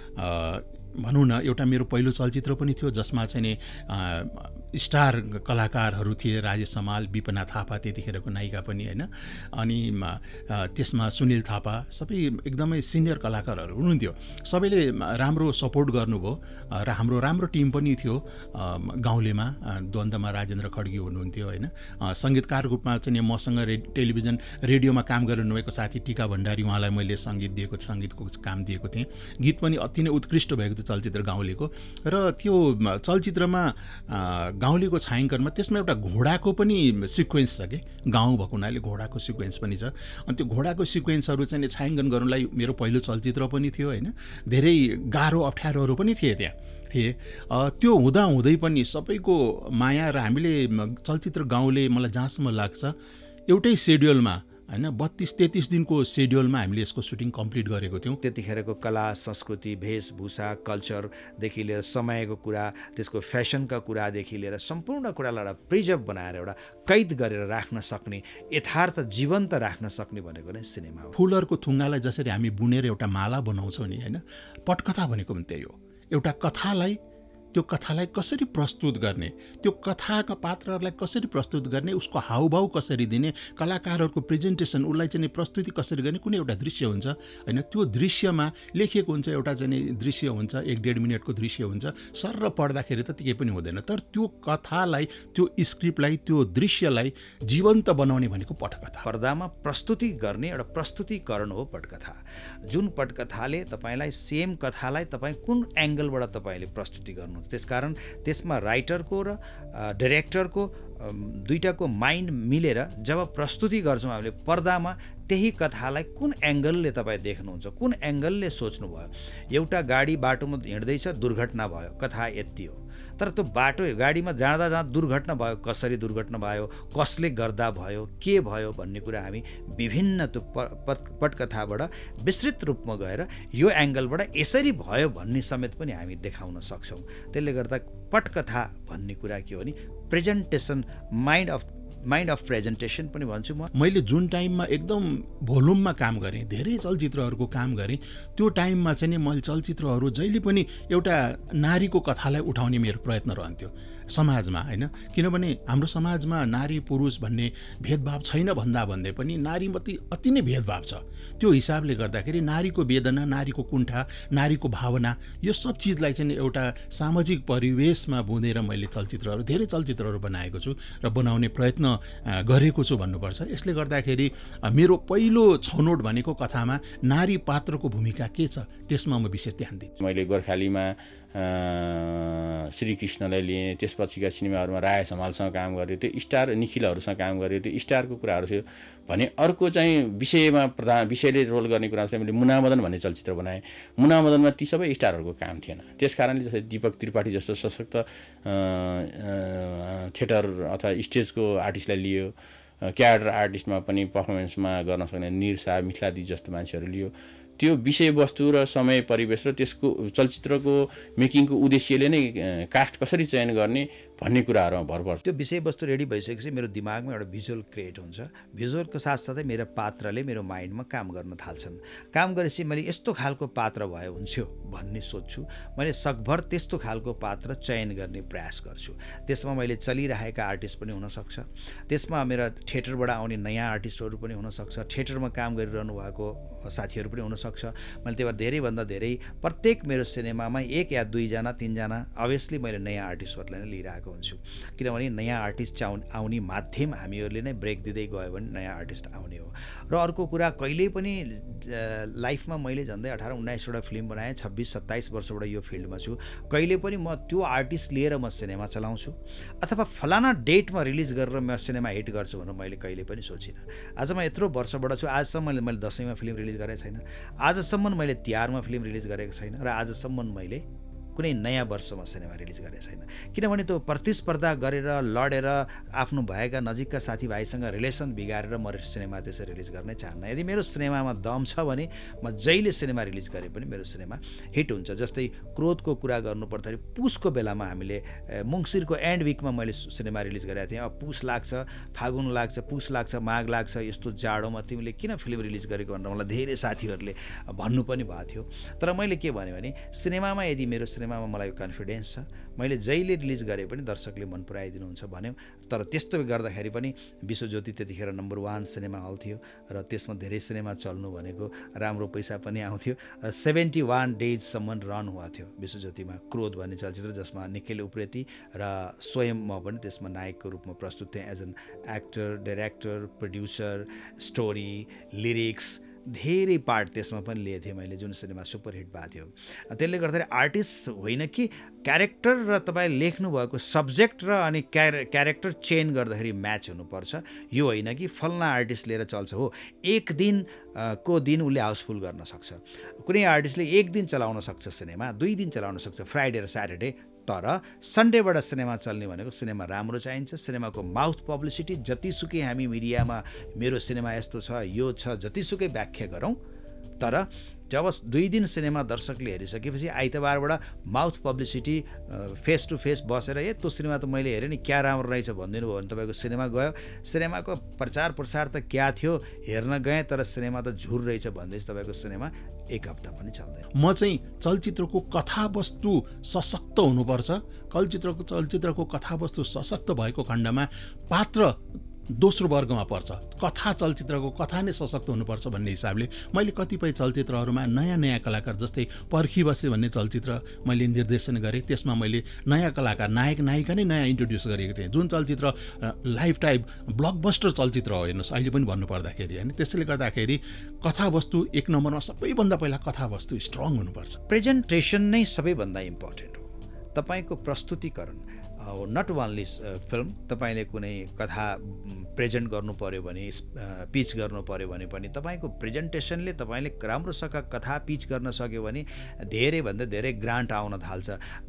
भनौँ न एउटा मेरो पहिलो चलचित्र पनि थियो, जसमा चाहिँ नि स्टार कलाकारहरू थिए, राजेश हमाल, विपना थापा त्यतिखेरको नायिका पनि होइन, अनि त्यसमा सुनिल थापा, सबै एकदमै सिनियर कलाकारहरू हुनुहुन्थ्यो। सबैले राम्रो सपोर्ट गर्नुभयो र हाम्रो राम्रो टिम पनि थियो गाउँलेमा। द्वन्द्वमा राजेन्द्र खड्गी हुनुहुन्थ्यो होइन, सङ्गीतकार रूपमा चाहिँ मसँग रे टेलिभिजन रेडियोमा काम गर्नुभएको साथी टिका भण्डारी, उहाँलाई मैले सङ्गीत दिएको, सङ्गीतको काम दिएको थिएँ। गीत पनि अति नै उत्कृष्ट भएको थियो चलचित्र गाउँलेको। र त्यो चलचित्रमा गाउँलेको छायाङ्कनमा त्यसमा एउटा घोडाको पनि सिक्वेन्स छ कि, गाउँ भएको हुनाले घोडाको सिक्वेन्स पनि छ। अनि त्यो घोडाको सिक्वेन्सहरू चाहिँ छायाङ्कन गर्नलाई मेरो पहिलो चलचित्र पनि थियो होइन, धेरै गाह्रो अप्ठ्यारोहरू पनि थिए त्यहाँ थिए। त्यो हुँदा हुँदै पनि सबैको माया र हामीले चलचित्र गाउँले मलाई जहाँसम्म लाग्छ एउटै सेड्युलमा होइन, बत्तिस तेत्तिस दिनको सेड्युलमा हामीले यसको सुटिङ कम्प्लिट गरेको थियौँ। त्यतिखेरको कला संस्कृति, वेशभूषा, कल्चरदेखि लिएर समयको कुरा, त्यसको फेसनका कुरादेखि लिएर सम्पूर्ण कुरालाई एउटा प्रिजर्भ बनाएर एउटा कैद गरेर राख्न सक्ने, यथार्थ जीवन्त राख्न सक्ने भनेको नै सिनेमा हो। फुलहरूको थुङ्गालाई जसरी हामी बुनेर एउटा माला बनाउँछौँ नि होइन, पटकथा भनेको पनि त्यही हो। एउटा कथालाई त्यो कथालाई कसरी प्रस्तुत गर्ने, त्यो कथाका पात्रहरूलाई कसरी प्रस्तुत गर्ने, उसको हाउभाउ कसरी दिने, कलाकारहरूको प्रेजेन्टेसन, उसलाई चाहिँ प्रस्तुति कसरी गर्ने, कुनै एउटा दृश्य हुन्छ होइन, त्यो दृश्यमा लेखिएको हुन्छ, एउटा चाहिँ दृश्य हुन्छ, एक डेढ मिनटको दृश्य हुन्छ, सर र पढ्दाखेरि त केही पनि हुँदैन। तर त्यो कथालाई, त्यो स्क्रिप्टलाई, त्यो दृश्यलाई जीवन्त बनाउने भनेको पटकथा। पर्दामा प्रस्तुति गर्ने एउटा प्रस्तुतिकरण हो पटकथा, जुन पटकथाले तपाईँलाई सेम कथालाई तपाईँ कुन एङ्गलबाट तपाईँले प्रस्तुति गर्नुहुन्छ। त्यसकारण त्यसमा राइटरको र डाइरेक्टरको दुईटाको माइन्ड मिलेर जब प्रस्तुति गर्छौँ हामीले पर्दामा, त्यही कथालाई कुन एङ्गलले तपाईँ देख्नुहुन्छ, कुन एङ्गलले सोच्नुभयो। एउटा गाडी बाटोमा हिँड्दैछ, दुर्घटना भयो, कथा यति हो। तर त्यो बाटो गाडीमा जाँदा जाँदा दुर्घटना भयो, कसरी दुर्घटना भयो, कसले गर्दा भयो, के भयो भन्ने कुरा हामी विभिन्न त्यो पटकथाबाट विस्तृत रूपमा गएर यो एङ्गलबाट यसरी भयो भन्ने समेत पनि हामी देखाउन सक्छौँ। त्यसले गर्दा पटकथा भन्ने कुरा के हो भने presentation, mind of mind of presentation पनि भन्छु म। मैले जुन टाइममा एकदम भोल्युममा काम गरेँ, धेरै चलचित्रहरूको काम गरेँ, त्यो टाइममा चाहिँ नि मैले चलचित्रहरू जहिले पनि एउटा नारीको कथालाई उठाउने मेरो प्रयत्न रहन्थ्यो समाजमा होइन। किनभने हाम्रो समाजमा नारी पुरुष भन्ने भेदभाव छैन भन्दा भन्दै पनि नारीमाथि अति नै भेदभाव छ। त्यो हिसाबले गर्दाखेरि नारीको वेदना, नारीको कुण्ठा, नारीको भावना, यो सब चिजलाई चाहिँ एउटा सामाजिक परिवेशमा बुझेर मैले चलचित्रहरू, धेरै चलचित्रहरू बनाएको छु र बनाउने प्रयत्न गरेको छु भन्नुपर्छ। यसले गर्दाखेरि मेरो पहिलो छनौट भनेको कथामा नारी पात्रको भूमिका के छ त्यसमा म विशेष ध्यान दिन्छु। मैले गोर्खालीमा श्रीकृष्णलाई लिएँ, त्यसपछिका सिनेमाहरूमा राय समालसँग काम गरेँ, त्यो स्टार निखिलहरूसँग काम गरेँ, त्यो स्टारको कुराहरू थियो भने अर्को चाहिँ विषयमा प्रधान विषयले रोल गर्ने कुरा चाहिँ मैले मुनामदन भन्ने चलचित्र बनाएँ। मुनामदनमा ती सबै स्टारहरूको काम थिएन। त्यस कारणले जस्तै दीपक त्रिपाठी जस्तो सशक्त थिएटर अथवा स्टेजको आर्टिस्टलाई लियो, क्याडर आर्टिस्टमा पनि पर्फर्मेन्समा गर्न सक्ने निरसा, मिथिलादी जस्तो मान्छेहरू लियो। त्यो विषयवस्तु र समय परिवेश र त्यसको चलचित्रको मेकिङको उद्देश्यले नै कास्ट कसरी चयन गर्ने भन्ने कुराहरूमा भर पर्छ। त्यो विषयवस्तु रेडी भइसकेपछि मेरो दिमागमा एउटा भिजुअल क्रिएट हुन्छ। भिजुअलको साथसाथै मेरो पात्रले मेरो माइन्डमा काम गर्न थाल्छन्। काम गरेपछि मैले यस्तो खालको पात्र भए हुन्थ्यो भन्ने सोध्छु। मैले सकभर त्यस्तो खालको पात्र चयन गर्ने प्रयास गर्छु। त्यसमा मैले चलिरहेका आर्टिस्ट पनि हुनसक्छ, त्यसमा मेरा थिएटरबाट आउने नयाँ आर्टिस्टहरू पनि हुनसक्छ, थिएटरमा काम गरिरहनु भएको साथीहरू पनि हुनसक्छ। मैले त्यही भएर धेरैभन्दा धेरै प्रत्येक मेरो सिनेमामा एक या दुईजना तिनजना अभियसली मैले नयाँ आर्टिस्टहरूलाई नै लिइरहेको हुन्छु। किनभने नयाँ आर्टिस्ट चाउ आउने माध्यम हामीहरूले नै ब्रेक दिँदै गयो भने नयाँ आर्टिस्ट आउने हो। र अर्को कुरा, कहिल्यै पनि लाइफमा मैले झन्डै अठार उन्नाइसवटा फिल्म बनाएँ, छब्बिस सत्ताइस वर्षबाट यो फिल्डमा छु। कहिले पनि म त्यो आर्टिस्ट लिएर म सिनेमा चलाउँछु अथवा फलाना डेटमा रिलिज गरेर म सिनेमा हिट गर्छु भनेर मैले कहिले पनि सोचिनँ। आज म यत्रो वर्षबाट छु, आजसम्म मैले मैले दसैँमा फिल्म रिलिज गरेको छैन, आजसम्म मैले तिहारमा फिल्म रिलिज गरेको छैन, र आजसम्म मैले कुनै नयाँ वर्षमा सिनेमा रिलिज गरेको छैन। किनभने त्यो प्रतिस्पर्धा गरेर लडेर आफ्नो भएका नजिकका साथीभाइसँग रिलेसन बिगारेर म सिनेमा त्यसरी रिलिज गर्ने चाहन्न। यदि मेरो सिनेमामा दम छ भने म जहिले सिनेमा रिलिज गरे पनि मेरो सिनेमा हिट हुन्छ। जस्तै क्रोधको कुरा गर्नुपर्दाखेरि पुसको बेलामा हामीले मङ्सिरको एन्ड विकमा मैले सिनेमा रिलिज गरेको थिएँ। अब पुस लाग्छ, फागुन लाग्छ, पुस लाग्छ, माघ लाग्छ, यस्तो जाडोमा तिमीले किन फिल्म रिलिज गरेको भनेर मलाई धेरै साथीहरूले भन्नु पनि भएको थियो। तर मैले के भने भने सिनेमामा यदि मेरो सिनेमामा मलाई कन्फिडेन्स छ, मैले जहिले रिलिज गरे पनि दर्शकले मन पराइदिनुहुन्छ भन्यो। तर त्यस्तो गर्दाखेरि पनि विश्वज्योति त्यतिखेर नम्बर वान सिनेमा हल थियो र त्यसमा धेरै सिनेमा चल्नु भनेको राम्रो पैसा पनि आउँथ्यो। सेभेन्टी वान डेजसम्म रन हुएको थियो विश्वज्योतिमा क्रोध भन्ने चलचित्र, जसमा निखिल उप्रेती र स्वयं म पनि त्यसमा नायकको रूपमा प्रस्तुत थिएँ। As an actor, director, producer, story, lyrics, धेरै पार्ट त्यसमा पनि लिएको थिएँ मैले, जुन सिनेमा सुपरहिट भएको थियो। त्यसले गर्दाखेरि आर्टिस्ट होइन कि क्यारेक्टर र तपाईँ लेख्नु भएको सब्जेक्ट र अनि क्यारे क्यारेक्टर चेन्ज गर्दाखेरि म्याच हुनुपर्छ। यो होइन कि फल्ना आर्टिस्ट लिएर चल्छ हो, एक दिन को दिन उसले हाउसफुल गर्न सक्छ। कुनै आर्टिस्टले एक दिन चलाउन सक्छ सिनेमा, दुई दिन चलाउन सक्छ, फ्राइडे र स्याटरडे। तर सन्डेबाट सिनेमा चल्ने भनेको सिनेमा राम्रो चाहिन्छ। सिनेमाको माउथ पब्लिसिटी जतिसुकै हामी मिडियामा मेरो सिनेमा यस्तो छ, यो छ, जतिसुकै व्याख्या गरौँ, तर जब दुई दिन सिनेमा दर्शकले हेरिसकेपछि आइतबारबाट mouth publicity face to face बसेर ए त्यो सिनेमा त मैले हेरेँ नि क्या राम्रो रहेछ भनिदिनु भयो भने तपाईँको सिनेमा गयो, सिनेमाको प्रचार प्रसार त क्या थियो हेर्न गएँ तर सिनेमा त झुर रहेछ भन्दैछ तपाईँको सिनेमा एक हप्ता पनि चल्दैन। म चाहिँ चलचित्रको कथावस्तु सशक्त हुनुपर्छ, चलचित्रको चलचित्रको कथावस्तु सशक्त भएको खण्डमा पात्र दोस्रो वर्गमा पर्छ, कथा चलचित्रको कथा नै सशक्त हुनुपर्छ भन्ने हिसाबले मैले कतिपय चलचित्रहरूमा नयाँ नयाँ कलाकार, जस्तै पर्खी बसे भन्ने चलचित्र मैले निर्देशन गरेँ, त्यसमा मैले नयाँ कलाकार नायक नायिका नै नयाँ इन्ट्रोड्युस गरेको थिएँ, जुन चलचित्र लाइफ टाइम ब्लकबस्टर चलचित्र हो हेर्नुहोस् अहिले पनि भन्नुपर्दाखेरि होइन। त्यसैले गर्दाखेरि कथावस्तु एक नम्बरमा सबैभन्दा पहिला कथावस्तु स्ट्रङ हुनुपर्छ। प्रेजेन्टेसन नै सबैभन्दा इम्पोर्टेन्ट हो। तपाईँको प्रस्तुतिकरण नट ओन्ली फिल्म, तपाईँले कुनै कथा प्रेजेन्ट गर्नु पऱ्यो भने, पिच गर्नु पऱ्यो भने पनि तपाईँको प्रेजेन्टेसनले तपाईँले राम्रोसँग कथा पिच गर्न सक्यो भने धेरैभन्दा धेरै ग्रान्ट आउन थाल्छ।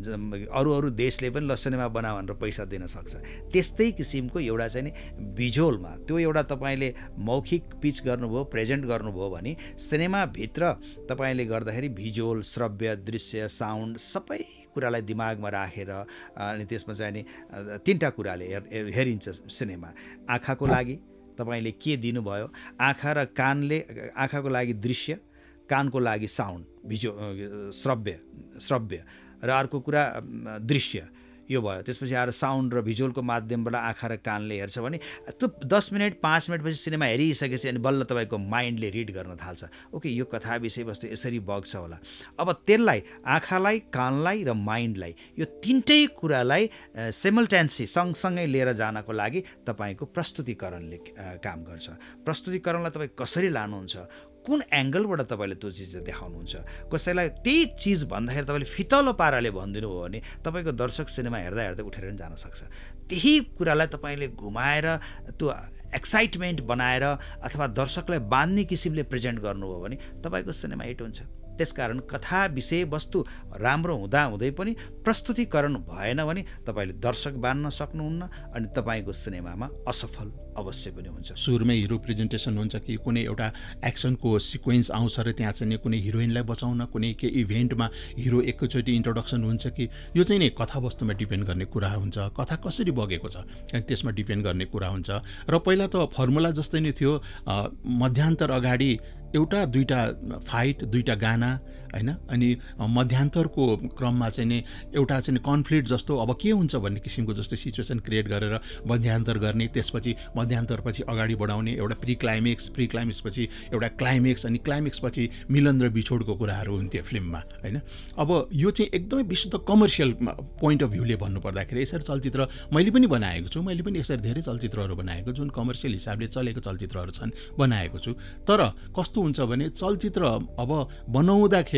अरू अरू देशले पनि ल सिनेमा बना भनेर पैसा दिन सक्छ। त्यस्तै किसिमको एउटा चाहिँ नि भिजुअलमा त्यो एउटा तपाईँले मौखिक पिच गर्नुभयो, प्रेजेन्ट गर्नुभयो भने सिनेमाभित्र तपाईँले गर्दाखेरि भिजुअल, श्रव्य, दृश्य, साउन्ड सबै कुरालाई दिमागमा राखेर अनि त्यसमा चाहिँ नि तिनवटा कुराले हेर हेरिन्छ सिनेमा। आँखाको लागि तपाईँले के दिनुभयो, आँखा र कानले, आँखाको लागि दृश्य, कानको लागि साउन्ड, भिजु श्रव्य श्रव्य र अर्को कुरा दृश्य, यो भयो। त्यसपछि आएर साउन्ड र भिजुअलको माध्यमबाट आँखा र कानले हेर्छ भने त्यो दस मिनट पाँच मिनटपछि सिनेमा हेरिसकेपछि अनि बल्ल तपाईँको माइन्डले रिड गर्न थाल्छ, ओके यो कथा विषयवस्तु यसरी बग्छ होला। अब त्यसलाई आँखालाई, कानलाई र माइन्डलाई यो तिनटै कुरालाई सिमल्टेन्सी सँगसँगै लिएर जानको लागि तपाईँको प्रस्तुतिकरणले काम गर्छ। प्रस्तुतिकरणलाई तपाईँ कसरी लानुहुन्छ, कुन एङ्गलबाट तपाईँले त्यो चिज देखाउनुहुन्छ, कसैलाई त्यही चिज भन्दाखेरि तपाईँले फितलो पाराले भनिदिनु हो भने तपाईँको दर्शक सिनेमा हेर्दा हेर्दा उठेर पनि जान सक्छ। त्यही कुरालाई तपाईँले घुमाएर त्यो एक्साइटमेन्ट बनाएर अथवा दर्शकलाई बाँध्ने किसिमले प्रेजेन्ट गर्नुभयो भने तपाईँको सिनेमा हिट हुन्छ। त्यसकारण कथा विषयवस्तु राम्रो हुँदा हुँदै पनि प्रस्तुतिकरण भएन भने तपाईँले दर्शक बाँध्न सक्नुहुन्न अनि तपाईँको सिनेमामा असफल अवश्य पनि हुन्छ। सुरुमै हिरो प्रेजेन्टेसन हुन्छ कि कुनै एउटा एक्सनको सिक्वेन्स आउँछ र त्यहाँ चाहिँ कुनै हिरोइनलाई बचाउन कुनै के इभेन्टमा हिरो एकैचोटि इन्ट्रोडक्सन हुन्छ कि यो चाहिँ नि कथावस्तुमा डिपेन्ड गर्ने कुरा हुन्छ, कथा कसरी बगेको छ त्यसमा डिपेन्ड गर्ने कुरा हुन्छ। र पहिला त फर्मुला जस्तै नै थियो, मध्यान्तर अगाडि एउटा दुईवटा फाइट, दुईवटा गाना होइन, अनि मध्यान्तरको क्रममा चाहिँ नि एउटा चाहिँ कन्फ्लिक्ट जस्तो अब के हुन्छ भन्ने किसिमको जस्तै सिचुएसन क्रिएट गरेर मध्यान्तर गर्ने, त्यसपछि मध्यान्तरपछि अगाडि बढाउने, एउटा प्रि क्लाइमेक्स, प्रि क्लाइमेक्सपछि एउटा क्लाइमेक्स, अनि क्लाइमेक्सपछि मिलन र बिछोडको कुराहरू हुन्थ्यो फिल्ममा होइन। अब यो चाहिँ एकदमै विशुद्ध कमर्सियल पोइन्ट अफ भ्यूले भन्नुपर्दाखेरि यसरी चलचित्र मैले पनि बनाएको छु, मैले पनि यसरी धेरै चलचित्रहरू बनाएको जुन कमर्सियल हिसाबले चलेको चलचित्रहरू छन् बनाएको छु। तर कस्तो हुन्छ भने चलचित्र अब बनाउँदाखेरि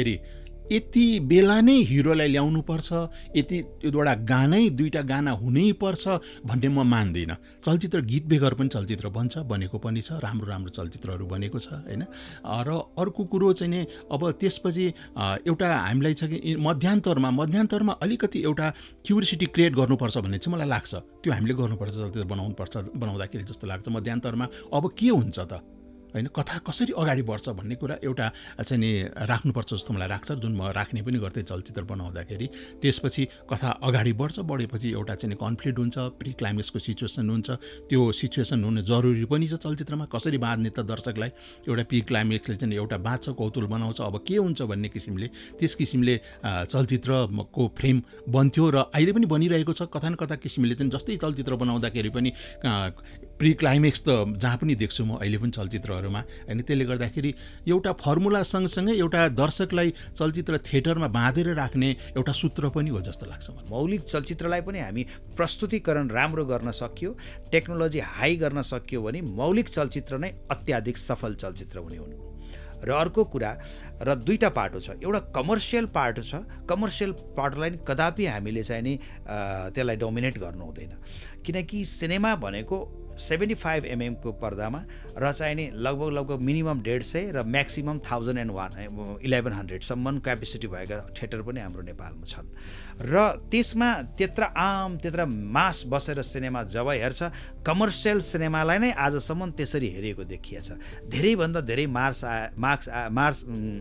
यति बेला नै हिरोलाई ल्याउनुपर्छ, यति एउटा गानै दुईवटा गाना हुनैपर्छ भन्ने म मान्दिनँ। चलचित्र गीत बेगर पनि चलचित्र बन्छ, बनेको पनि छ, राम्रो राम्रो चलचित्रहरू बनेको छ होइन। र अर्को कुरो चाहिँ नि अब त्यसपछि एउटा हामीलाई छ कि मध्यान्तरमा मध्यान्तरमा अलिकति एउटा क्युरियोसिटी क्रिएट गर्नुपर्छ भन्ने चाहिँ मलाई लाग्छ, त्यो हामीले गर्नुपर्छ, चलचित्र बनाउनुपर्छ बनाउँदाखेरि जस्तो लाग्छ। मध्यान्तरमा अब के हुन्छ त होइन, कथा कसरी अगाडि बढ्छ भन्ने कुरा एउटा चाहिँ नि राख्नुपर्छ जस्तो मलाई लाग्छ, जुन म राख्ने पनि गर्थेँ चलचित्र बनाउँदाखेरि। त्यसपछि कथा अगाडि बढ्छ, बढेपछि एउटा चाहिँ कन्फ्लिक्ट हुन्छ, प्रि क्लाइमेक्सको सिचुएसन हुन्छ, त्यो सिचुएसन हुनु जरुरी पनि छ चलचित्रमा। कसरी बाँध्ने त दर्शकलाई, एउटा प्रि क्लाइमेक्सले चाहिँ एउटा बाँच्छ, कौतुल बनाउँछ, अब के हुन्छ भन्ने किसिमले त्यस किसिमले चलचित्रको फ्रेम बन्थ्यो र अहिले पनि बनिरहेको छ। कथा न कथा किसिमले चाहिँ जस्तै चलचित्र बनाउँदाखेरि पनि प्रि क्लाइमेक्स त जहाँ पनि देख्छु म अहिले पनि चलचित्रहरूमा होइन। त्यसले गर्दाखेरि एउटा फर्मुला सँगसँगै एउटा दर्शकलाई चलचित्र थिएटरमा बाँधेर राख्ने एउटा सूत्र पनि हो जस्तो लाग्छ मलाई। मौलिक चलचित्रलाई पनि हामी प्रस्तुतिकरण राम्रो गर्न सकियो, टेक्नोलोजी हाई गर्न सकियो भने मौलिक चलचित्र नै अत्याधिक सफल चलचित्र हुने हुन्। र अर्को कुरा र दुईवटा पाटो छ, एउटा कमर्सियल पाटो छ, कमर्सियल पाटोलाई नि कदापि हामीले चाहिँ नि त्यसलाई डोमिनेट गर्नु हुँदैन, किनकि सिनेमा भनेको सेभेन्टी फाइभ एमएमको पर्दामा र चाहिँ नि लगभग लगभग मिनिमम डेढ सय र maximum thousand and one eleven हन्ड्रेडसम्म क्यापेसिटी भएका थिएटर पनि हाम्रो नेपालमा छन्। र त्यसमा त्यत्र आम त्यत्र मास बसेर सिनेमा जब हेर्छ, कमर्सियल सिनेमालाई नै आजसम्म त्यसरी हेरिएको देखिएछ। धेरैभन्दा धेरै मार्क्स आ मार्क्स मार्क्स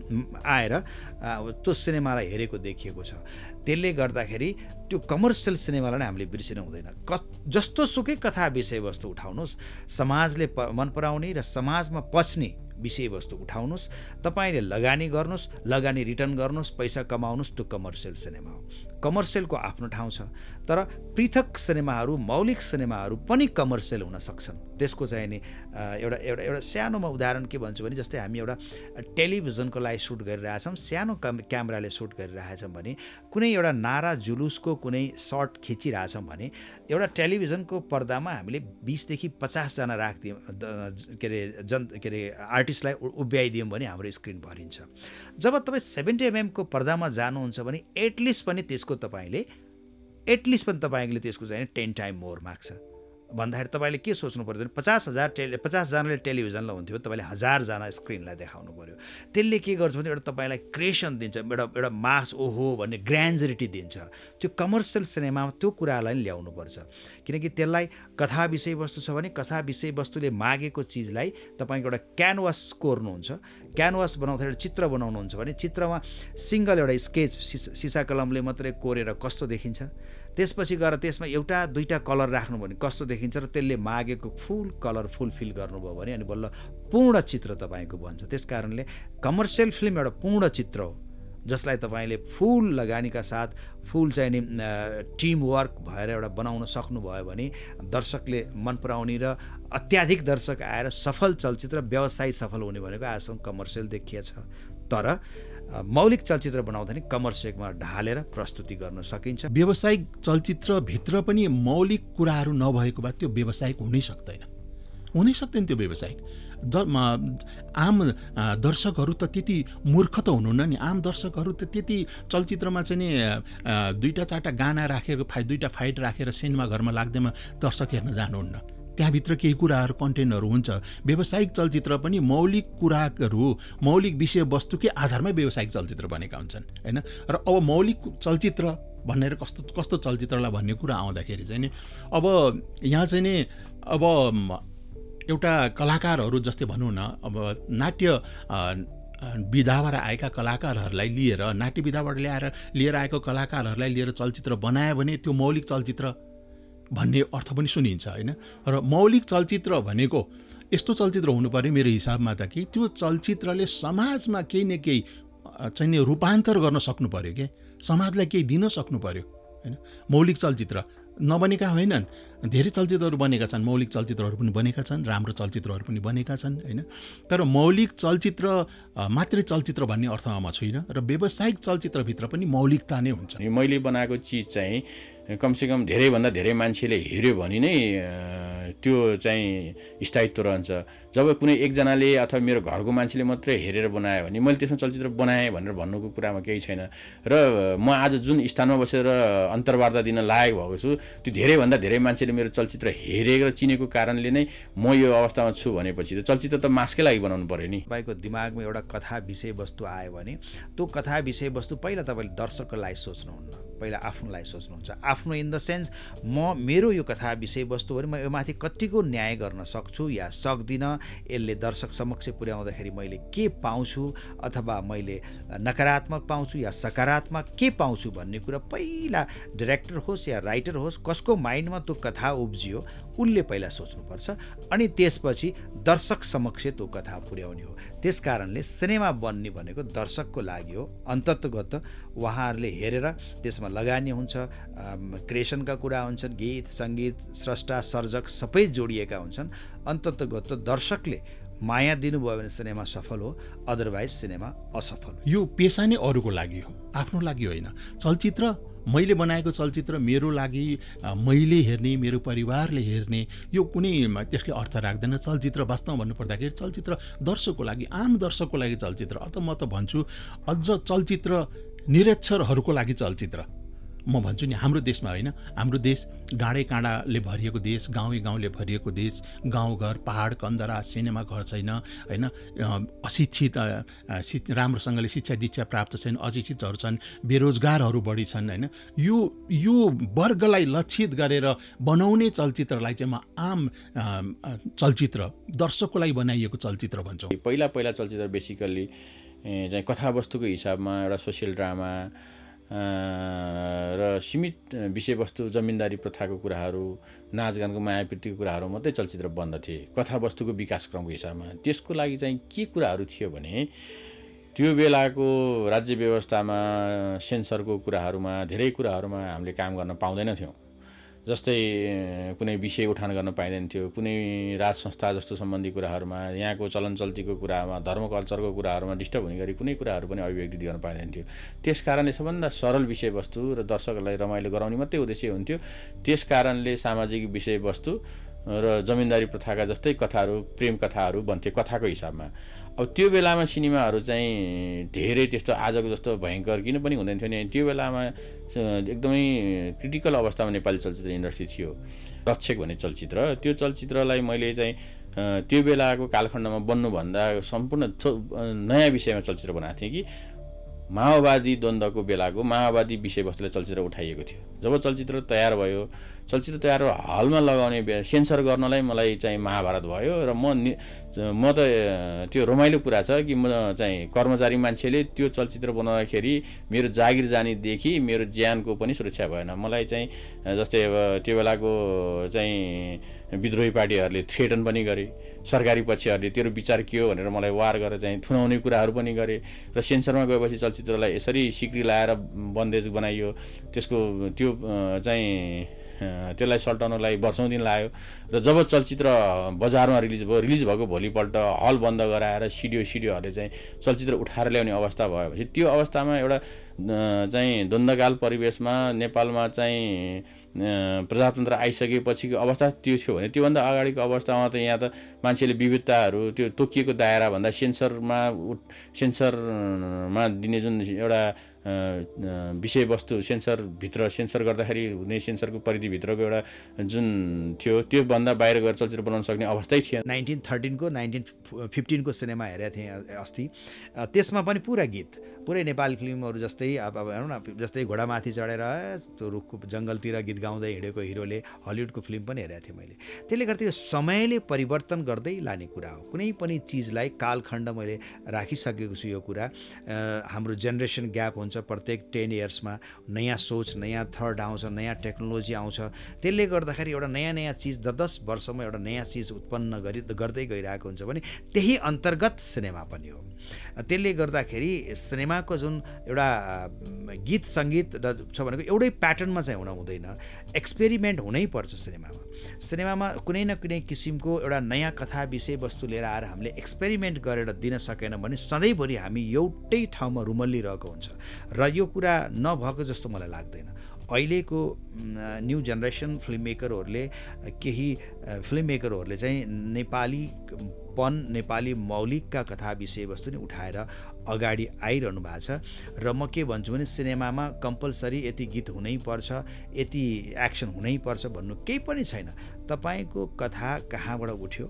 आएर त्यो सिनेमालाई हेरेको देखिएको छ। त्यसले गर्दाखेरि त्यो कमर्सियल सिनेमालाई नै हामीले बिर्सिनु हुँदैन। क जस्तो सुकै कथा विषयवस्तु उठाउनुहोस्, समाजले प मन पराउने र समाजमा पच्ने विषयवस्तु उठाउनुहोस्, तपाईँले लगानी गर्नुहोस्, लगानी रिटर्न गर्नुहोस्, पैसा कमाउनुहोस्, त्यो कमर्सियल सिनेमा हो। कमर्सियलको आफ्नो ठाउँ छ, तर पृथक सिनेमाहरू, मौलिक सिनेमाहरू पनि कमर्सियल हुन सक्छन्। त्यसको चाहिँ नि एउटा एउटा एउटा सानोमा उदाहरण के भन्छु भने, जस्तै हामी एउटा टेलिभिजनको लागि सुट गरिरहेछौँ, सानो कम क्यामेराले सुट गरिरहेछौँ भने, कुनै एउटा नारा जुलुसको कुनै सर्ट खिचिरहेछौँ भने, एउटा टेलिभिजनको पर्दामा हामीले बिसदेखि पचासजना राखिदियौँ, के अरे जन के अरे आर्टिस्टलाई उभ्याइदियौँ भने हाम्रो स्क्रिन भरिन्छ। जब तपाईँ सेभेन्टी एमएमको पर्दामा जानुहुन्छ भने एटलिस्ट पनि त्यसको तपाईँले एटलिस्ट पनि तपाईँले त्यसको चाहिँ टेन टाइम मोर माग्छ भन्दाखेरि तपाईँले के सोच्नु पर्यो भने, पचास हजार टेली पचासजनाले टेलिभिजन लगाउँथ्यो, तपाईँले हजारजना स्क्रिनलाई देखाउनु पऱ्यो। त्यसले के गर्छ भने एउटा तपाईँलाई क्रिएसन दिन्छ, एउटा एउटा मास ओहो भन्ने ग्रान्जरिटी दिन्छ। त्यो कमर्सियल सिनेमामा त्यो कुरालाई पनि ल्याउनुपर्छ, किनकि त्यसलाई कथा विषयवस्तु छ भने कथा विषयवस्तुले मागेको चिजलाई तपाईँको एउटा क्यानभास कोर्नुहुन्छ, क्यानभास बनाउँदाखेरि चित्र बनाउनुहुन्छ भने चित्रमा सिङ्गल एउटा स्केच सिसा कलमले मात्रै कोरेर कस्तो देखिन्छ, त्यसपछि गएर त्यसमा एउटा दुईवटा कलर राख्नु भने कस्तो देखिन्छ, र त्यसले मागेको फुल कलर फुलफिल गर्नुभयो भने अनि बल्ल पूर्ण चित्र तपाईँको बन्छ। त्यस कारणले कमर्सियल फिल्म एउटा पूर्ण चित्र हो, जसलाई तपाईँले फुल लगानीका साथ फुल चाहिँ नि टिम वर्क भएर एउटा बनाउन सक्नुभयो भने दर्शकले मन पराउने र अत्याधिक दर्शक आएर सफल चलचित्र, व्यवसाय सफल हुने भनेको आजसम्म कमर्सियल देखिएछ। तर मौलिक चलचित्र बनाउँदा नि कमर्सियलमा ढालेर प्रस्तुति गर्न सकिन्छ। व्यावसायिक चलचित्रभित्र पनि मौलिक कुराहरू नभएको भए त्यो व्यावसायिक हुनै सक्दैन, हुनै सक्दैन त्यो व्यावसायिक। द आम दर्शकहरू त त्यति मूर्ख त हुनुहुन्न नि, आम दर्शकहरू त त्यति चलचित्रमा चाहिँ नि दुईवटा चारवटा गाना राखेर फाइ दुईवटा फाइट राखेर सिनेमा घरमा लाग्दैमा दर्शक हेर्न जानुहुन्न। त्यहाँभित्र केही कुराहरू कन्टेन्टहरू हुन्छ। व्यावसायिक चलचित्र पनि मौलिक कुराहरू, मौलिक विषयवस्तुकै आधारमै व्यावसायिक चलचित्र बनेका हुन्छन् होइन। र अब मौलिक चलचित्र भनेर कस्तो कस्तो चलचित्रलाई भन्ने कुरा आउँदाखेरि चाहिँ नि अब यहाँ चाहिँ नि अब एउटा कलाकारहरू जस्तै भनौँ न, अब नाट्य विधाबाट आएका कलाकारहरूलाई लिएर, नाट्य विधाबाट ल्याएर लिएर आएको कलाकारहरूलाई लिएर चलचित्र बनायो भने त्यो मौलिक चलचित्र भन्ने अर्थ पनि सुनिन्छ होइन। र मौलिक चलचित्र भनेको यस्तो चलचित्र हुनु पर्यो मेरो हिसाबमा त कि त्यो चलचित्रले समाजमा केही न केही चाहिँ नि रूपान्तर गर्न सक्नु पर्यो के, समाजलाई केही दिन सक्नु पर्यो होइन। मौलिक चलचित्र नबनेका होइनन्, धेरै चलचित्रहरू बनेका छन्, मौलिक चलचित्रहरू पनि बनेका छन्, राम्रो चलचित्रहरू पनि बनेका छन् होइन। तर मौलिक चलचित्र मात्रै चलचित्र भन्ने अर्थमा म छुइनँ, र व्यावसायिक चलचित्रभित्र पनि मौलिकता नै हुन्छ। मैले बनाएको चिज चाहिँ कमसेकम धेरैभन्दा धेरै मान्छेले हेऱ्यो भने नै त्यो चाहिँ स्थायित्व रहन्छ। जब कुनै एकजनाले अथवा मेरो घरको मान्छेले मात्रै हेरेर बनायो भने मैले त्यसमा चलचित्र बनाएँ भनेर भन्नुको कुरामा केही छैन। र म आज जुन स्थानमा बसेर अन्तर्वार्ता दिन लागेको भएको छु, त्यो धेरैभन्दा धेरै मान्छेले मेरो चलचित्र हेरेर चिनेको कारणले नै म यो अवस्थामा छु भनेपछि त चलचित्र त मासकै लागि बनाउनु पर्यो नि। तपाईँको दिमागमा एउटा कथा विषयवस्तु आयो भने त्यो कथा विषयवस्तु पहिला तपाईँले दर्शकको लागि सोच्नुहुन्न, पहिला आफ्नो लागि सोच्नुहुन्छ। आफ्नो इन द सेन्स म मेरो यो कथा विषयवस्तु भने म यो माथि कतिको न्याय गर्न सक्छु या सक्दिनँ, यसले दर्शक समक्ष पुर्याउँदाखेरि मैले के पाउँछु अथवा मैले नकारात्मक पाउँछु या सकारात्मक के पाउँछु भन्ने कुरा पहिला डाइरेक्टर होस् या राइटर होस्, कसको माइन्डमा त्यो कथा उब्जियो उसले पहिला सोच्नुपर्छ, अनि त्यसपछि दर्शक समक्ष त्यो कथा पुर्याउने हो। त्यस कारणले सिनेमा बन्ने भनेको दर्शकको लागि हो। अन्ततगत उहाँहरूले हेरेर त्यसमा लगानी हुन्छ, क्रिएसनका कुरा हुन्छन्, गीत सङ्गीत स्रष्टा सर्जक सबै जोडिएका हुन्छन्। अन्ततगत दर्शकले माया दिनुभयो भने सिनेमा सफल हो, अदरवाइज सिनेमा असफल। यो पेसा नै अरूको लागि हो, आफ्नो लागि होइन। चलचित्र मैले बनाएको चलचित्र मेरो लागि, मैले हेर्ने, मेरो परिवारले हेर्ने, यो कुनै त्यसले अर्थ राख्दैन। चलचित्र वास्तवमा भन्नुपर्दाखेरि चलचित्र दर्शकको लागि, आम दर्शकको लागि चलचित्र। अत म त भन्छु अझ चलचित्र निरक्षरहरूको लागि चलचित्र म भन्छु नि। हाम्रो देशमा होइन, हाम्रो देश डाँडै काँडाले भरिएको देश, गाउँै गाउँले भरिएको देश, गाउँघर पहाड कन्दरा, सिनेमा घर छैन होइन, अशिक्षित राम्रोसँगले शिक्षा दीक्षा प्राप्त छैन, अशिक्षितहरू छन्, बेरोजगारहरू बढी छन् होइन। यो यो वर्गलाई लक्षित गरेर बनाउने चलचित्रलाई चाहिँ म आम चलचित्र, दर्शकको लागि बनाइएको चलचित्र भन्छौँ। पहिला पहिला चलचित्र बेसिकल्ली चाहिँ कथावस्तुको हिसाबमा एउटा सोसियल ड्रामा र सीमित विषयवस्तु जमिनदारी प्रथाको कुराहरू, नाचगानको मायाप्रीतिको कुराहरू मात्रै चलचित्र बन्दथे कथावस्तुको विकासक्रमको हिसाबमा। त्यसको लागि चाहिँ के कुराहरू थियो भने त्यो बेलाको राज्य व्यवस्थामा सेन्सरको कुराहरूमा धेरै कुराहरूमा हामीले काम गर्न पाउँदैनथ्यौँ। जस्तै कुनै विषय उठान गर्न पाइँदैन थियो, कुनै राज संस्था जस्तो सम्बन्धी कुराहरूमा, यहाँको चलन चल्तीको कुरामा, धर्म कल्चरको कुराहरूमा डिस्टर्ब हुने गरी कुनै कुराहरू पनि अभिव्यक्ति गर्न पाइँदैन थियो। त्यस कारणले सबभन्दा सरल विषयवस्तु र दर्शकहरूलाई रमाइलो गराउने मात्रै उद्देश्य हुन्थ्यो। त्यस कारणले सामाजिक विषयवस्तु र जमिनदारी प्रथाका जस्तै कथाहरू, प्रेम कथाहरू बन्थे कथाको हिसाबमा। अब त्यो बेलामा सिनेमाहरू चाहिँ धेरै त्यस्तो आजको जस्तो भयङ्कर किन पनि हुँदैन थियो नि। त्यो बेलामा एकदमै क्रिटिकल अवस्थामा नेपाली चलचित्र इन्डस्ट्री थियो। रक्षक भन्ने चलचित्र, त्यो चलचित्रलाई मैले चाहिँ त्यो बेलाको कालखण्डमा बन्नुभन्दा सम्पूर्ण नयाँ विषयमा चलचित्र बनाएको थिएँ कि माओवादी द्वन्द्वको बेलाको माओवादी विषयवस्तुलाई चलचित्र उठाइएको थियो। जब चलचित्र तयार भयो, चलचित्र तयार हलमा लगाउने सेन्सर गर्नलाई मलाई चाहिँ महाभारत भयो र म म त त्यो रमाइलो कुरा छ कि म चाहिँ कर्मचारी मान्छेले त्यो चलचित्र बनाउँदाखेरि मेरो जागिर जानेदेखि मेरो ज्यानको पनि सुरक्षा भएन। मलाई चाहिँ जस्तै अब त्यो बेलाको चाहिँ विद्रोही पार्टीहरूले थ्रेटन पनि गरे, सरकारी पक्षहरूले तेरो विचार के हो भनेर मलाई वार गरेर चाहिँ थुनाउने कुराहरू पनि गरे र सेन्सरमा गएपछि चलचित्रलाई यसरी सिक्री लाएर बन्देज बनाइयो। त्यसको त्यो चाहिँ त्यसलाई सल्टाउनलाई वर्षौँ दिन लाग्यो र जब चलचित्र बजारमा रिलिज भयो, रिलिज भएको भोलिपल्ट हल बन्द गराएर सिडियो सिडियोहरूले चाहिँ चलचित्र उठाएर ल्याउने अवस्था भएपछि त्यो अवस्थामा एउटा चाहिँ द्वन्द्वकाल परिवेशमा नेपालमा चाहिँ प्रजातन्त्र आइसकेपछिको अवस्था त्यो थियो भने त्योभन्दा अगाडिको अवस्थामा त यहाँ त मान्छेले विविधताहरू त्यो तोकिएको दायराभन्दा सेन्सरमा सेन्सरमा दिने जुन एउटा विषयवस्तु सेन्सरभित्र सेन्सर गर्दाखेरि हुने सेन्सरको परिधिभित्रको एउटा जुन थियो त्योभन्दा बाहिर गएर चलचित्र बनाउन सक्ने अवस्थै थिएन। नाइन्टिन थर्टिनको नाइन्टिन फिफ्टिनको सिनेमा हेरेको थिएँ अस्ति। त्यसमा पनि पुरा गीत, पुरै नेपाली फिल्महरू जस्तै अब अब हेरौँ न, जस्तै घोडामाथि चढेर त्यो रुखको जङ्गलतिर गीत गाउँदै हिँडेको हिरोले हलिउडको फिल्म पनि हेरेको थिएँ मैले। त्यसले गर्दा यो समयले परिवर्तन गर्दै लाने कुरा हो। कुनै पनि चिजलाई कालखण्ड मैले राखिसकेको छु। यो कुरा हाम्रो जेनेरेसन ग्याप हुन्छ, प्रत्येक टेन इयर्समा नयाँ सोच, नयाँ थट आउँछ, नयाँ टेक्नोलोजी आउँछ। त्यसले गर्दाखेरि एउटा नयाँ नयाँ चिज द दस वर्षमा एउटा नयाँ चिज उत्पन्न गरी गर्दै गइरहेको हुन्छ भने त्यही अन्तर्गत सिनेमा पनि हो। त्यसले गर्दाखेरि सिनेमाको जुन एउटा गीत सङ्गीत छ भनेको एउटै प्याटर्नमा चाहिँ हुन हुँदैन, एक्सपेरिमेन्ट हुनैपर्छ सिनेमामा। सिनेमामा कुनै न कुनै किसिमको एउटा नयाँ कथा विषयवस्तु लिएर आएर हामीले एक्सपेरिमेन्ट गरेर दिन सकेन भने सधैँभरि हामी एउटै ठाउँमा रुमल्लिरहेको हुन्छ र यो कुरा नभएको जस्तो मलाई लाग्दैन। अहिलेको न्यू जेनेरेसन फिल्म मेकरहरूले केही फिल्म मेकरहरूले चाहिँ नेपाली पन नेपाली मौलिकका कथा विषयवस्तु नि उठाएर अगाडि आइरहनु भएको छ र म के भन्छु भने सिनेमामा कम्पलसरी यति गीत हुनैपर्छ, यति एक्सन हुनैपर्छ भन्नु केही पनि छैन। तपाईँको कथा कहाँबाट उठ्यो,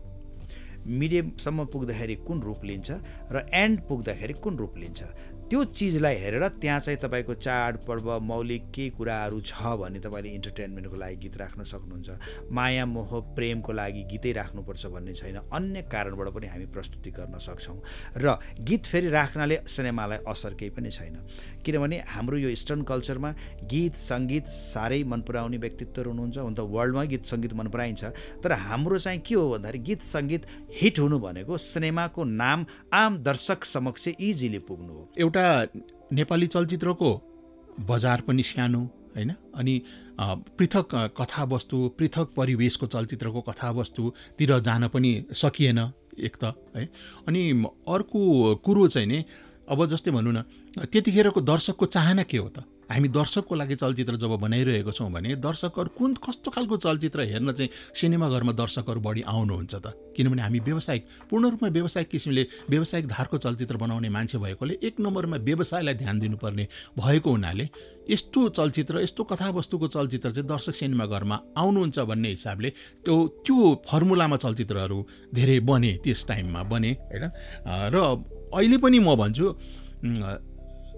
मिडियमसम्म पुग्दाखेरि कुन रूप लिन्छ र एन्ड पुग्दाखेरि कुन रूप लिन्छ, त्यो चिजलाई हेरेर त्यहाँ चाहिँ तपाईँको चाडपर्व मौलिक के कुराहरू छ भने तपाईँले इन्टरटेनमेन्टको लागि गीत राख्न सक्नुहुन्छ। माया मोह प्रेमको लागि गीतै राख्नुपर्छ भन्ने छैन, अन्य कारणबाट पनि हामी प्रस्तुति गर्न सक्छौँ र गीत फेरि राख्नाले सिनेमालाई असर केही पनि छैन। किनभने हाम्रो यो इस्टर्न कल्चरमा गीत सङ्गीत साह्रै मन पराउने व्यक्तित्वहरू हुनुहुन्छ। हुन त वर्ल्डमा गीत सङ्गीत मन पराइन्छ, तर हाम्रो चाहिँ के हो भन्दाखेरि गीत सङ्गीत हिट हुनु भनेको सिनेमाको नाम आम दर्शक समक्ष इजिली पुग्नु हो। एउटा नेपाली चलचित्रको बजार पनि सानो हैन, अनि पृथक कथावस्तु पृथक परिवेशको चलचित्रको कथावस्तुतिर जान पनि सकिएन एक त है। अनि अर्को कुरो चाहिँ नि अब जस्तै भनौँ न, त्यतिखेरको दर्शकको चाहना के हो त? हामी दर्शकको लागि चलचित्र जब बनाइरहेको छौँ भने दर्शकहरू कुन कस्तो खालको चलचित्र हेर्न चाहिँ सिनेमाघरमा दर्शकहरू बढी आउनुहुन्छ त? किनभने हामी व्यावसायिक पूर्ण रूपमा व्यावसायिक किसिमले व्यावसायिक धारको चलचित्र बनाउने मान्छे भएकोले एक नम्बरमा व्यवसायलाई ध्यान दिनुपर्ने भएको हुनाले यस्तो चलचित्र यस्तो कथावस्तुको चलचित्र चाहिँ दर्शक सिनेमाघरमा आउनुहुन्छ भन्ने हिसाबले त्यो त्यो फर्मुलामा चलचित्रहरू धेरै बने, त्यस टाइममा बने होइन। र अहिले पनि म भन्छु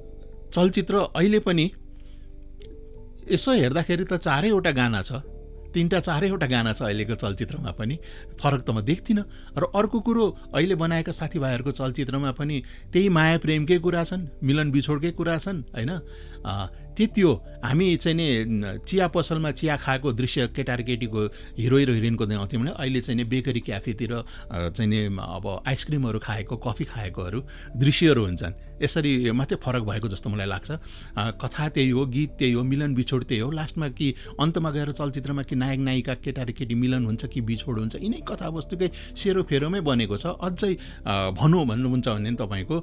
चलचित्र अहिले पनि यसो हेर्दाखेरि त चारैवटा गाना छ, तिनवटा चारैवटा गाना छ अहिलेको चलचित्रमा पनि, फरक त म देख्दिनँ। र अर्को कुरो अहिले बनाएका साथीभाइहरूको चलचित्रमा पनि त्यही माया प्रेमकै कुरा छन्, मिलन बिछोडकै कुरा छन् होइन। त्यति हो। हामी चाहिँ नि चिया पसलमा चिया खाएको दृश्य केटा र केटीको हिरो र हिरोइनको देखाउँथ्यौँ भने अहिले चाहिँ नि बेकरी क्याफेतिर चाहिँ नि अब आइसक्रिमहरू खाएको, कफी खाएकोहरू दृश्यहरू हुन्छन्। यसरी मात्रै फरक भएको जस्तो मलाई लाग्छ। कथा त्यही हो, गीत त्यही हो, मिलन बिछोड त्यही हो। लास्टमा कि अन्तमा गएर चलचित्रमा कि नायक नायिका केटा र केटी मिलन हुन्छ कि बिछोड हुन्छ, यिनै कथावस्तुकै सेरोफेरोमै बनेको छ। अझै भनौँ भन्नुहुन्छ भने तपाईँको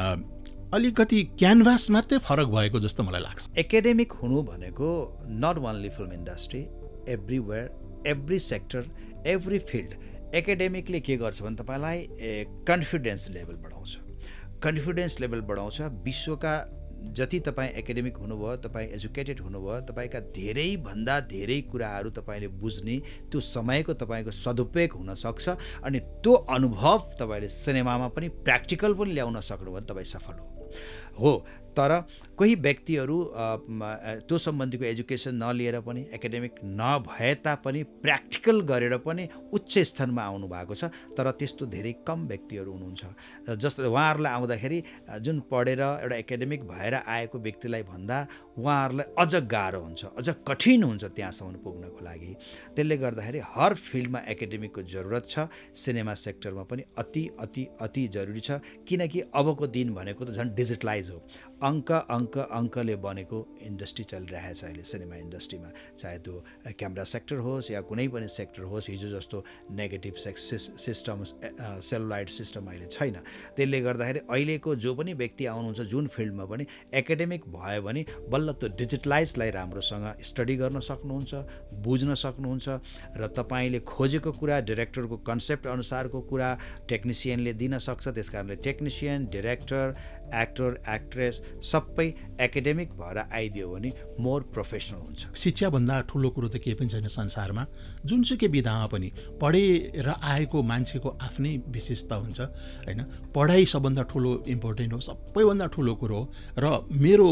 अलिकति क्यानभास मात्रै फरक भएको जस्तो मलाई लाग्छ। एकाडेमिक हुनु भनेको not only film industry, everywhere, every sector, every field. एकाडेमिकले के गर्छ भने तपाईँलाई कन्फिडेन्स लेभल बढाउँछ, कन्फिडेन्स लेभल बढाउँछ। विश्वका जति तपाईँ एकाडेमिक हुनुभयो, तपाईँ एजुकेटेड हुनुभयो, तपाईँका धेरैभन्दा धेरै कुराहरू तपाईँले बुझ्ने त्यो समयको तपाईँको सदुपयोग हुनसक्छ। अनि त्यो अनुभव तपाईँले सिनेमामा पनि प्र्याक्टिकल पनि ल्याउन सक्नुभयो भने तपाईँ सफल हो हो तर कोही व्यक्तिहरू त्यो सम्बन्धीको एजुकेसन नलिएर पनि, एकाडेमिक नभए तापनि प्र्याक्टिकल गरेर पनि उच्च स्थानमा आउनु भएको छ। तर त्यस्तो धेरै कम व्यक्तिहरू हुनुहुन्छ। जस्तो उहाँहरूलाई आउँदाखेरि जुन पढेर एउटा एकाडेमिक भएर आएको व्यक्तिलाई भन्दा उहाँहरूलाई अझ गाह्रो हुन्छ, अझ कठिन हुन्छ त्यहाँसम्म पुग्नको लागि। त्यसले गर्दाखेरि हर फिल्डमा एकाडेमिकको जरुरत छ। सिनेमा सेक्टरमा पनि अति अति अति जरुरी छ, किनकि अबको दिन भनेको त झन् डिजिटलाइज हो। अङ्क अङ्क अङ्कले बनेको इन्डस्ट्री चलिरहेको छ अहिले सिनेमा इन्डस्ट्रीमा, चाहे त्यो क्यामेरा सेक्टर होस् या कुनै पनि सेक्टर होस्। हिजो जस्तो negative sex system, celluloid system अहिले छैन। त्यसले गर्दाखेरि अहिलेको जो पनि व्यक्ति आउनुहुन्छ जुन फिल्डमा पनि एकाडेमिक भयो भने बल्ल त्यो डिजिटलाइजलाई राम्रोसँग स्टडी गर्न सक्नुहुन्छ, बुझ्न सक्नुहुन्छ र तपाईँले खोजेको कुरा, डिरेक्टरको कन्सेप्ट अनुसारको कुरा टेक्निसियनले दिन सक्छ। त्यस कारणले टेक्निसियन, डिरेक्टर, एक्टर, एक्ट्रेस सबै एकाडेमिक भएर आइदियो भने मोर प्रोफेसनल हुन्छ। शिक्षाभन्दा ठुलो कुरो त केही पनि छैन संसारमा। जुनसुकै विधामा पनि पढेर आएको मान्छेको आफ्नै विशेषता हुन्छ होइन। पढाइ सबभन्दा ठुलो इम्पोर्टेन्ट हो, सबैभन्दा ठुलो कुरो हो। र मेरो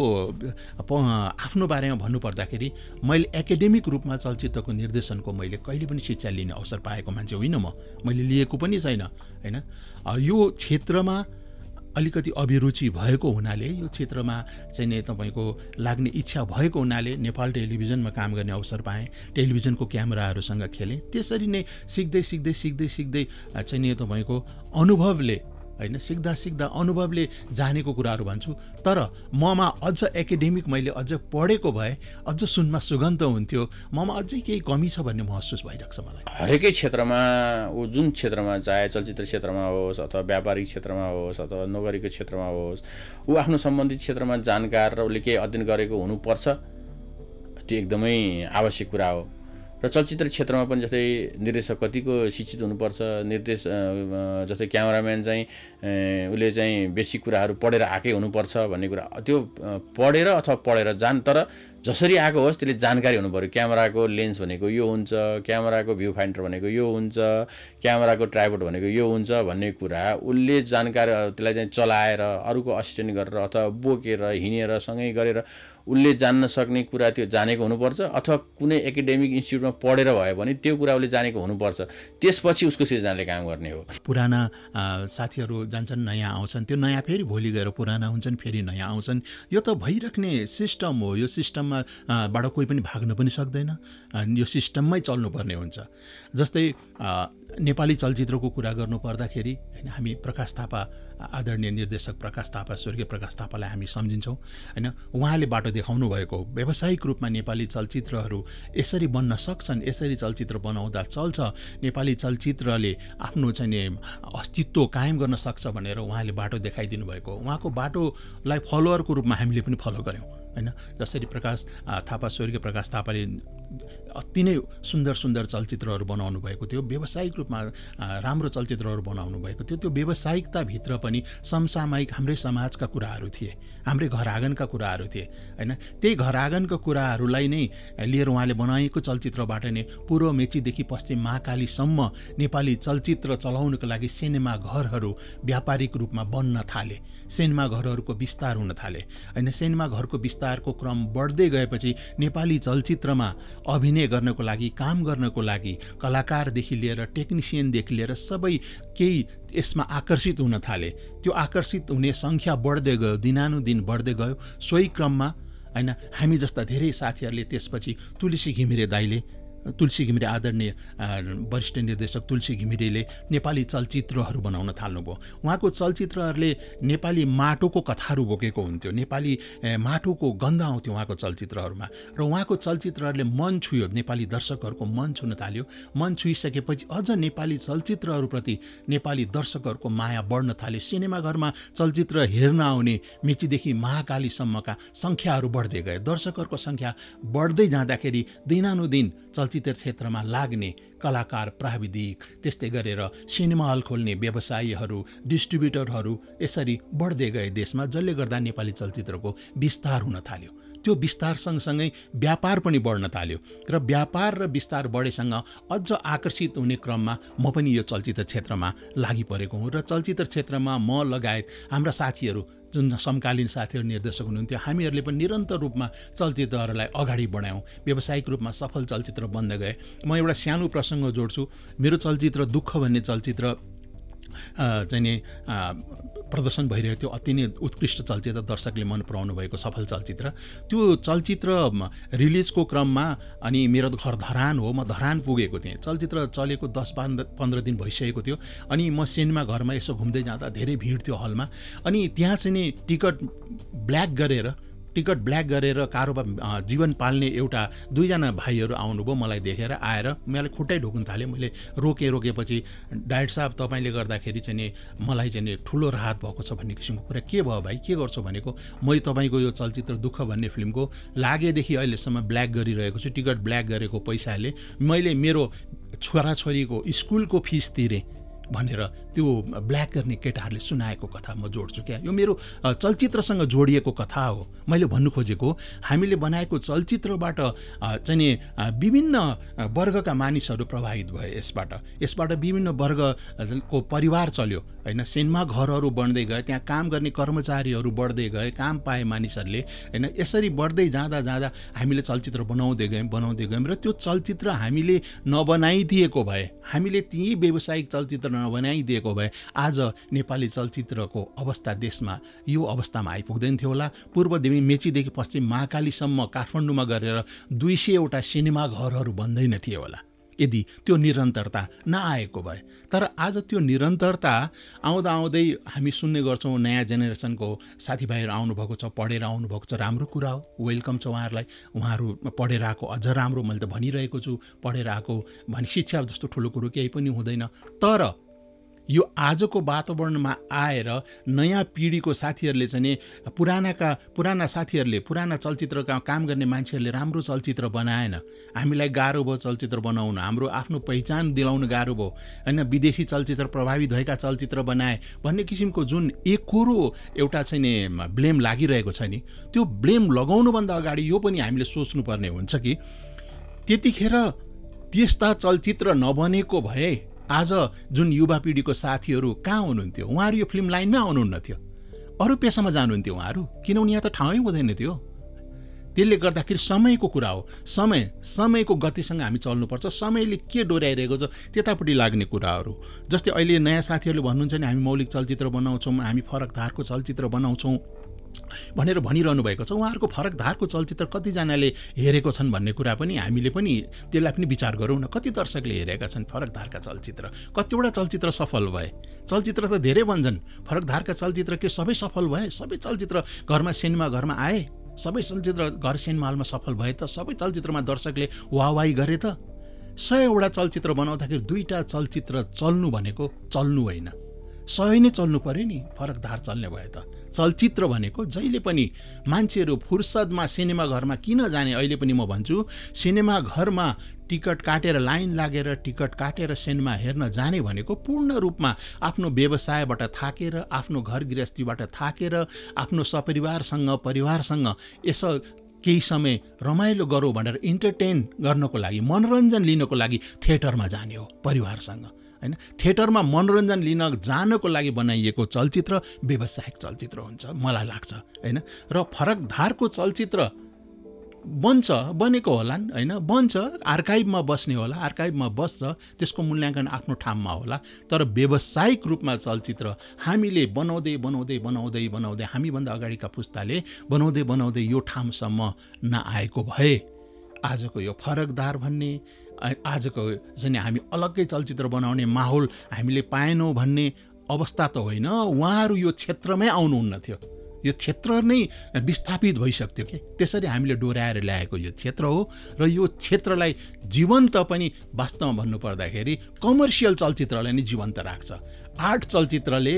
आफ्नो बारेमा भन्नुपर्दाखेरि मैले एकाडेमिक रूपमा चलचित्रको निर्देशनको मैले कहिले पनि शिक्षा लिने अवसर पाएको मान्छे होइन म, मैले लिएको पनि छैन होइन। यो क्षेत्रमा अलिकति अभिरुचि भएको हुनाले, यो क्षेत्रमा चाहिँ नि तपाईँको लाग्ने इच्छा भएको हुनाले नेपाल टेलिभिजनमा काम गर्ने अवसर पाएँ, टेलिभिजनको क्यामेराहरूसँग खेलेँ। त्यसरी नै सिक्दै सिक्दै सिक्दै सिक्दै चाहिँ नि तपाईँको अनुभवले होइन, सिक्दा सिक्दा अनुभवले जानेको कुराहरू भन्छु। तर ममा अझ एकाडेमिक मैले अझ पढेको भए अझ सुनमा सुगन्ध हुन्थ्यो, ममा अझै केही कमी छ भन्ने महसुस भइरहेको छ मलाई। हरेकै क्षेत्रमा, ऊ जुन क्षेत्रमा, चाहे चलचित्र क्षेत्रमा होस् अथवा व्यापारिक क्षेत्रमा होस् अथवा नोकरीको क्षेत्रमा होस्, ऊ आफ्नो सम्बन्धित क्षेत्रमा जानकार र उसले केही अध्ययन गरेको हुनुपर्छ। त्यो एकदमै आवश्यक कुरा हो। र चलचित्र क्षेत्रमा पनि जस्तै निर्देशक कतिको शिक्षित हुनुपर्छ, निर्देश जस्तै क्यामेराम्यान चाहिँ उसले चाहिँ बेसी कुराहरू पढेर आएकै हुनुपर्छ भन्ने कुरा, त्यो पढेर अथवा पढेर जान, तर जसरी आएको होस् त्यसले जानकारी हुनु पऱ्यो। क्यामेराको लेन्स भनेको यो हुन्छ, क्यामेराको भ्यू फाइन्डर भनेको यो हुन्छ, क्यामेराको ट्राइपोड भनेको यो हुन्छ भन्ने कुरा उसले जानकारी, त्यसलाई चाहिँ चलाएर अरूको असिस्टेन्ट गरेर अथवा बोकेर हिँडेर सँगै गरेर उसले जान्न सक्ने कुरा त्यो जानेको हुनुपर्छ। अथवा कुनै एकाडेमिक इन्स्टिट्युटमा पढेर भयो भने त्यो कुरा उसले जानेको हुनुपर्छ। त्यसपछि उसको सृजनाले काम गर्ने हो। पुराना साथीहरू जान्छन्, नयाँ आउँछन्, त्यो नयाँ फेरि भोलि गएर पुराना हुन्छन्, फेरि नयाँ आउँछन्। यो त भइराख्ने सिस्टम हो। यो सिस्टममा बाट कोही पनि भाग्न पनि सक्दैन, यो सिस्टममै चल्नुपर्ने हुन्छ। जस्तै नेपाली चलचित्रको कुरा गर्नु पर्दाखेरि होइन, हामी प्रकाश थापा, आदरणीय निर्देशक प्रकाश थापा, स्वर्गीय प्रकाश थापालाई हामी सम्झिन्छौँ होइन। उहाँले बाटो देखाउनु भएको हो। व्यावसायिक रूपमा नेपाली चलचित्रहरू यसरी बन्न सक्छन्, यसरी चलचित्र बनाउँदा चल्छ, नेपाली चलचित्रले आफ्नो चाहिँ नि अस्तित्व कायम गर्न सक्छ भनेर उहाँले बाटो देखाइदिनु भएको हो। उहाँको बाटोलाई फलोअरको रूपमा हामीले पनि फलो गऱ्यौँ होइन। जसरी प्रकाश थापा, स्वर्गीय प्रकाश थापाले अति नै सुन्दर सुन्दर चलचित्रहरू बनाउनु भएको थियो, व्यावसायिक रूपमा राम्रो चलचित्रहरू बनाउनु भएको थियो। त्यो व्यावसायिकताभित्र पनि समसामयिक हाम्रै समाजका कुराहरू थिए, हाम्रै घर आँगनका कुराहरू थिए होइन। त्यही घर आँगनका कुराहरूलाई नै लिएर उहाँले बनाएको चलचित्रबाट नै पूर्व मेचीदेखि पश्चिम महाकालीसम्म नेपाली चलचित्र चलाउनको लागि सिनेमा घरहरू व्यापारिक रूपमा बन्न थाले, सिनेमा घरहरूको विस्तार हुन थाले होइन। सिनेमा घरको विस्तारको क्रम बढ्दै गएपछि नेपाली चलचित्रमा अभिनय गर्नको लागि, काम गर्नको लागि कलाकारदेखि लिएर टेक्निसियनदेखि लिएर सबै केही यसमा आकर्षित हुन थाले। त्यो आकर्षित हुने सङ्ख्या बढ्दै गयो, दिनानुदिन बढ्दै गयो। सोही क्रममा हैन हामी जस्ता धेरै साथीहरूले त्यसपछि तुलसी घिमिरे दाइले तुलसी घिमिरे आदरणीय वरिष्ठ निर्देशक तुलसी घिमिरेले नेपाली चलचित्रहरू बनाउन थाल्नुभयो। उहाँको चलचित्रहरूले नेपाली माटोको कथाहरू बोकेको हुन्थ्यो, नेपाली माटोको गन्ध आउँथ्यो उहाँको चलचित्रहरूमा, र उहाँको चलचित्रहरूले मन छुयो, नेपाली दर्शकहरूको मन छुन थाल्यो। मन छुइसकेपछि अझ नेपाली चलचित्रहरूप्रति नेपाली दर्शकहरूको माया बढ्न थाल्यो। सिनेमाघरमा चलचित्र हेर्न आउने मेचीदेखि महाकालीसम्मका सङ्ख्याहरू बढ्दै गए। दर्शकहरूको सङ्ख्या बढ्दै जाँदाखेरि दिनानुदिन चलचित्र क्षेत्रमा लाग्ने कलाकार, प्राविधिक, त्यस्तै गरेर सिनेमा हल खोल्ने व्यवसायीहरू, डिस्ट्रिब्युटरहरू यसरी बढ्दै गए देशमा, जसले गर्दा नेपाली चलचित्रको विस्तार हुन थाल्यो। त्यो विस्तार सँगसँगै व्यापार पनि बढ्न थाल्यो, र व्यापार र विस्तार बढेसँग अझ आकर्षित हुने क्रममा म पनि यो चलचित्र क्षेत्रमा लागि परेको हुँ। र चलचित्र क्षेत्रमा म लगायत हाम्रा साथीहरू, जुन समकालीन साथीहरू निर्देशक हुनुहुन्थ्यो, हामीहरूले पनि निरन्तर रूपमा चलचित्रहरूलाई अगाडि बढायौँ। व्यावसायिक रूपमा सफल चलचित्र बन्दै गए। म एउटा सानो प्रसङ्ग जोड्छु। मेरो चलचित्र दुःख भन्ने चलचित्र चाहिँ नि प्रदर्शन भइरहेको थियो। अति नै उत्कृष्ट चलचित्र, दर्शकले मन पराउनु भएको सफल चलचित्र। त्यो चलचित्र रिलिजको क्रममा अनि मेरो घर धरान हो, म धरान पुगेको थिएँ। चलचित्र चलेको दस पन्ध्र दिन भइसकेको थियो। अनि म सिनेमा घरमा यसो घुम्दै जाँदा धेरै भिड थियो हलमा। अनि त्यहाँ चाहिँ नि टिकट ब्ल्याक गरेर टिकट ब्ल्याक गरेर कारोबार जीवन पाल्ने एउटा दुईजना भाइहरू आउनुभयो। मलाई देखेर आएर मलाई खुट्टै ढोक्न थाल्यो। मैले रोकेँ। रोकेपछि डाइरेक्टर साहब तपाईँले गर्दाखेरि चाहिँ नि मलाई चाहिँ नि ठुलो राहत भएको छ भन्ने किसिमको कुरा। के भयो भाइ, के गर्छु भनेको, मैले तपाईँको यो चलचित्र दुःख भन्ने फिल्मको लागेदेखि अहिलेसम्म ब्ल्याक गरिरहेको छु। टिकट ब्ल्याक गरेको पैसाले मैले मेरो छोराछोरीको स्कुलको फिस तिरेँ भनेर त्यो ब्ल्याक गर्ने केटाहरूले सुनाएको कथा म जोड्छु। क्या यो मेरो चलचित्रसँग जोडिएको कथा हो। मैले भन्नु खोजेको हामीले बनाएको चलचित्रबाट चाहिँ नि विभिन्न वर्गका मानिसहरू प्रभावित भए। यसबाट यसबाट विभिन्न वर्गको परिवार चल्यो हैन। सिनेमा घरहरू बढ्दै गए, त्यहाँ काम गर्ने कर्मचारीहरू बढ्दै गए, काम पाए मानिसहरूले हैन। यसरी बढ्दै जाँदा जाँदा हामीले चलचित्र बनाउँदै गयौँ बनाउँदै गयौँ र त्यो चलचित्र हामीले नबनाइदिएको भए, हामीले ती व्यावसायिक चलचित्र नबनाइदिएको भए आज नेपाली चलचित्रको अवस्था देशमा यो अवस्थामा आइपुग्दैन थियो होला। पूर्वदेखि मेचीदेखि पश्चिम महाकालीसम्म काठमाडौँमा गरेर दुई सयवटा सिनेमा घरहरू बन्दैन थिए होला यदि त्यो निरन्तरता नआएको भए। तर आज त्यो निरन्तरता आउँदा आउँदै हामी सुन्ने गर्छौँ, नयाँ जेनेरेसनको साथीभाइहरू आउनुभएको छ, पढेर आउनुभएको छ, राम्रो कुरा हो, वेलकम छ उहाँहरूलाई। उहाँहरू पढेर आएको अझ राम्रो, मैले त भनिरहेको छु। पढेर आएको भने शिक्षा जस्तो ठुलो कुरो केही पनि हुँदैन। तर यो आजको वातावरणमा आएर नयाँ पिँढीको साथीहरूले चाहिँ नि पुरानाका पुराना साथीहरूले, पुराना चलचित्रका काम गर्ने मान्छेहरूले राम्रो चलचित्र बनाएन, हामीलाई गाह्रो भयो चलचित्र बनाउन, हाम्रो आफ्नो पहिचान दिलाउन गाह्रो भयो हैन। विदेशी चलचित्र प्रभावित भएका चलचित्र बनाए भन्ने किसिमको जुन एकरो एउटा चाहिँ नि ब्लेम लागिरहेको छ नि, त्यो ब्लेम लगाउनुभन्दा अगाडि यो पनि हामीले सोच्नुपर्ने हुन्छ कि त्यतिखेर त्यस्ता चलचित्र नबनेको भए आज जुन युवा पिँढीको साथीहरू कहाँ हुनुहुन्थ्यो? उहाँहरू यो फिल्म लाइनमै आउनुहुन्न थियो, अरू पेसामा जानुहुन्थ्यो उहाँहरू, किनभने यहाँ त ठाउँै हुँदैन थियो। त्यसले गर्दाखेरि समयको कुरा हो। समय समयको गतिसँग हामी चल्नुपर्छ। समयले के डोर्याइरहेको छ त्यतापट्टि लाग्ने कुराहरू। जस्तै अहिले नयाँ साथीहरूले भन्नुहुन्छ नि हामी मौलिक चलचित्र बनाउँछौँ, हामी फरक धारको चलचित्र बनाउँछौँ भनेर भनिरहनु भएको छ। उहाँहरूको फरक धारको चलचित्र कतिजनाले हेरेको छन् भन्ने कुरा पनि हामीले पनि त्यसलाई पनि विचार गरौँ न। कति दर्शकले हेरेका छन् फरक धारका चलचित्र? कतिवटा चलचित्र सफल भए? चलचित्र त धेरै बन्छन्, फरक धारका चलचित्र के सबै सफल भए? सबै चलचित्र घरमा सिनेमा घरमा आए? सबै चलचित्र घर सिनेमा हलमा सफल भए त? सबै चलचित्रमा दर्शकले वाहवाही गरे त? सयवटा चलचित्र बनाउँदाखेरि दुईवटा चलचित्र चल्नु भनेको चल्नु होइन, सय नै चल्नु पर्यो नि फरक धार चल्ने भए त। चलचित्र भनेको जहिले पनि मान्छेहरू फुर्सदमा सिनेमा घरमा किन जाने? अहिले पनि म भन्छु, सिनेमा घरमा टिकट काटेर लाइन लागेर टिकट काटेर सिनेमा हेर्न जाने भनेको पूर्ण रूपमा आफ्नो व्यवसायबाट थाकेर, आफ्नो घर गृहस्थीबाट थाकेर, आफ्नो सपरिवारसँग परिवारसँग यसो केही समय रमाइलो गरौँ भनेर इन्टरटेन गर्नको लागि, मनोरञ्जन लिनको लागि थिएटरमा जाने हो परिवारसँग हैन। थिएटरमा मनोरञ्जन लिन जानको लागि बनाइएको चलचित्र व्यावसायिक चलचित्र हुन्छ मलाई लाग्छ हैन। र फरक धारको चलचित्र बन्छ, बनेको होलान् होइन, बन्छ, आर्काइभमा बस्ने होला, आर्काइभमा बस्छ, त्यसको मूल्याङ्कन आफ्नो ठाउँमा होला। तर व्यावसायिक रूपमा चलचित्र हामीले बनाउँदै बनाउँदै बनाउँदै बनाउँदै हामीभन्दा अगाडिका पुस्ताले बनाउँदै बनाउँदै यो ठाउँसम्म नआएको भए आजको यो फरकदार भन्ने, आजको चाहिँ हामी अलग्गै चलचित्र बनाउने माहौल हामीले पाएनौँ भन्ने अवस्था त होइन। उहाँहरू यो क्षेत्रमै आउनुहुन्न थियो, यो क्षेत्र नै विस्थापित भइसक्थ्यो कि। त्यसरी हामीले डोर्याएर ल्याएको यो क्षेत्र हो र यो क्षेत्रलाई जीवन्त पनि वास्तवमा भन्नुपर्दाखेरि कमर्सियल चलचित्रलाई नै जीवन्त राख्छ। आर्ट चलचित्रले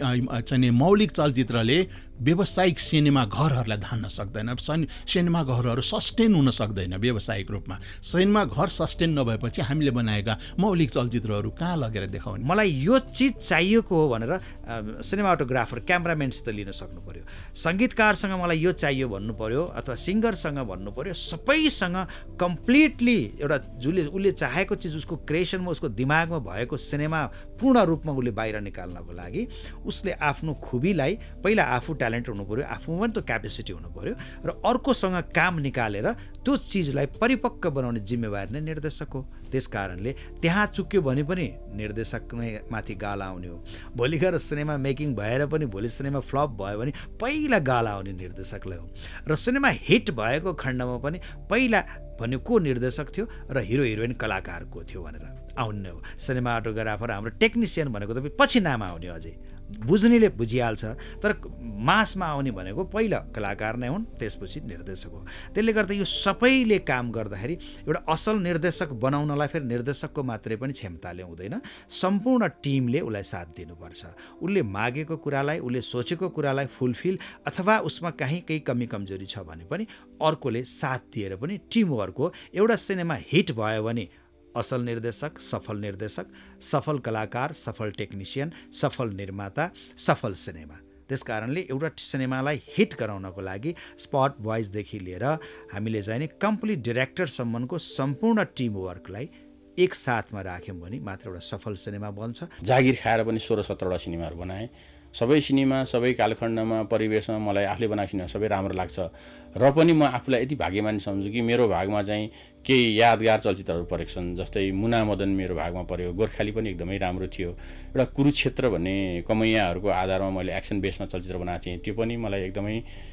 चाहिँ मौलिक चलचित्रले व्यावसायिक सिनेमा घरहरूलाई धान्न सक्दैन। सिनेमा घरहरू सस्टेन हुन सक्दैन व्यावसायिक रूपमा। सिनेमा घर सस्टेन नभएपछि हामीले बनाएका मौलिक चलचित्रहरू कहाँ लगेर देखाउने? मलाई यो चिज चाहिएको हो भनेर सिनेमाटोग्राफर क्यामराम्यानसित लिन सक्नु पर्यो, सङ्गीतकारसँग मलाई यो चाहियो भन्नु पर्यो, अथवा सिङ्गरसँग भन्नु पर्यो। सबैसँग कम्प्लिटली एउटा जसले उसले चाहेको चिज उसको क्रिएसनमा उसको दिमागमा भएको सिनेमा पूर्ण रूपमा उसले बाहिर निकाल्नको लागि उसले आफ्नो खुबीलाई पहिला आफू ट्यालेन्ट हुनु पर्यो, आफूमा पनि त्यो क्यापेसिटी हुनु पर्यो, र अर्कोसँग काम निकालेर त्यो चिजलाई परिपक्व बनाउने जिम्मेवारी नै निर्देशक हो। त्यस कारणले त्यहाँ चुक्यो भने पनि निर्देशक नै माथि गाला आउने हो। भोलि गएर सिनेमा मेकिङ भएर पनि भोलि सिनेमा फ्लप भयो भने पहिला गाला आउने निर्देशकलाई हो। र सिनेमा हिट भएको खण्डमा पनि पहिला भन्ने को निर्देशक थियो र हिरो हिरोइन कलाकार को थियो भनेर आउने हो। सिनेमाटोग्राफर हाम्रो टेक्निसियन भनेको त पछि नाम आउने, अझै बुझ्नेले बुझिहाल्छ। तर मासमा आउने भनेको पहिला कलाकार नै हुन्, त्यसपछि निर्देशक हो। त्यसले गर्दा यो सबैले काम गर्दाखेरि एउटा असल निर्देशक बनाउनलाई फेरि निर्देशकको मात्रै पनि क्षमताले हुँदैन, सम्पूर्ण टिमले उसलाई साथ दिनुपर्छ। उसले मागेको कुरालाई, उसले सोचेको कुरालाई फुलफिल अथवा उसमा कहीँ केही कमी कमजोरी छ भने पनि अर्कोले साथ दिएर पनि टिमवर्क हो। एउटा सिनेमा हिट भयो भने असल निर्देशक, सफल निर्देशक, सफल कलाकार, सफल टेक्निसियन, सफल निर्माता, सफल सिनेमा। त्यस कारणले एउटा सिनेमालाई हिट गराउनको लागि स्पट बोइजदेखि लिएर हामीले चाहिँ नि कम्प्लिट डिरेक्टरसम्मको सम्पूर्ण टिमवर्कलाई एक साथमा राख्यौँ भने मात्र एउटा सफल सिनेमा बन्छ। जागिर खाएर पनि सोह्र सत्रवटा सिनेमाहरू बनाएँ। सबै सिनेमा, सबै कालखण्डमा, परिवेशमा मलाई आफूले बनाएको सिनेमा सबै राम्रो लाग्छ। र पनि म आफूलाई यति भाग्यमानी सम्झु कि मेरो भागमा चाहिँ केही यादगार चलचित्रहरू परेको छन्। जस्तै मुना मदन मेरो भागमा पऱ्यो, गोर्खाली पनि एकदमै राम्रो थियो। एउटा कुरुक्षेत्र भन्ने कमैयाहरूको आधारमा मैले एक्सन बेसमा चलचित्र बनाएको थिएँ, त्यो पनि मलाई एकदमै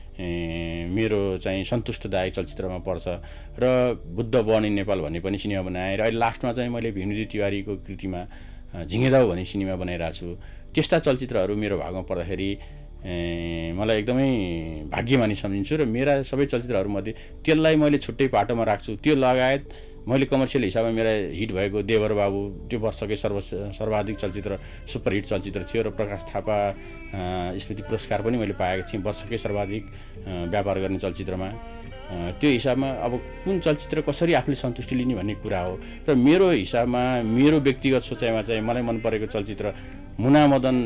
मेरो चाहिँ सन्तुष्टदायक चलचित्रमा पर्छ। र बुद्ध बर्न इन नेपाल भन्ने पनि सिनेमा बनाएँ। र अहिले लास्टमा चाहिँ मैले भीमजी तिवारीको कृतिमा झिङ्गेदाउ भन्ने सिनेमा बनाइरहेको छु। त्यस्ता चलचित्रहरू मेरो भागमा पर्दाखेरि मलाई एकदमै भाग्यमानी सम्झिन्छु। र मेरा सबै चलचित्रहरूमध्ये त्यसलाई मैले छुट्टै पाटोमा राख्छु। त्यो लगायत मैले कमर्सियल हिसाबमा मेरा हिट भएको देवर बाबु त्यो वर्षकै सर्व सर्वाधिक चलचित्र सुपरहिट चलचित्र थियो। र प्रकाश थापा स्मृति पुरस्कार पनि मैले पाएको थिएँ वर्षकै सर्वाधिक व्यापार गर्ने चलचित्रमा। त्यो हिसाबमा अब कुन चलचित्र कसरी आफूले सन्तुष्टि लिने भन्ने कुरा हो। र मेरो हिसाबमा मेरो व्यक्तिगत सोचाइमा चाहिँ मलाई मन परेको चलचित्र मुना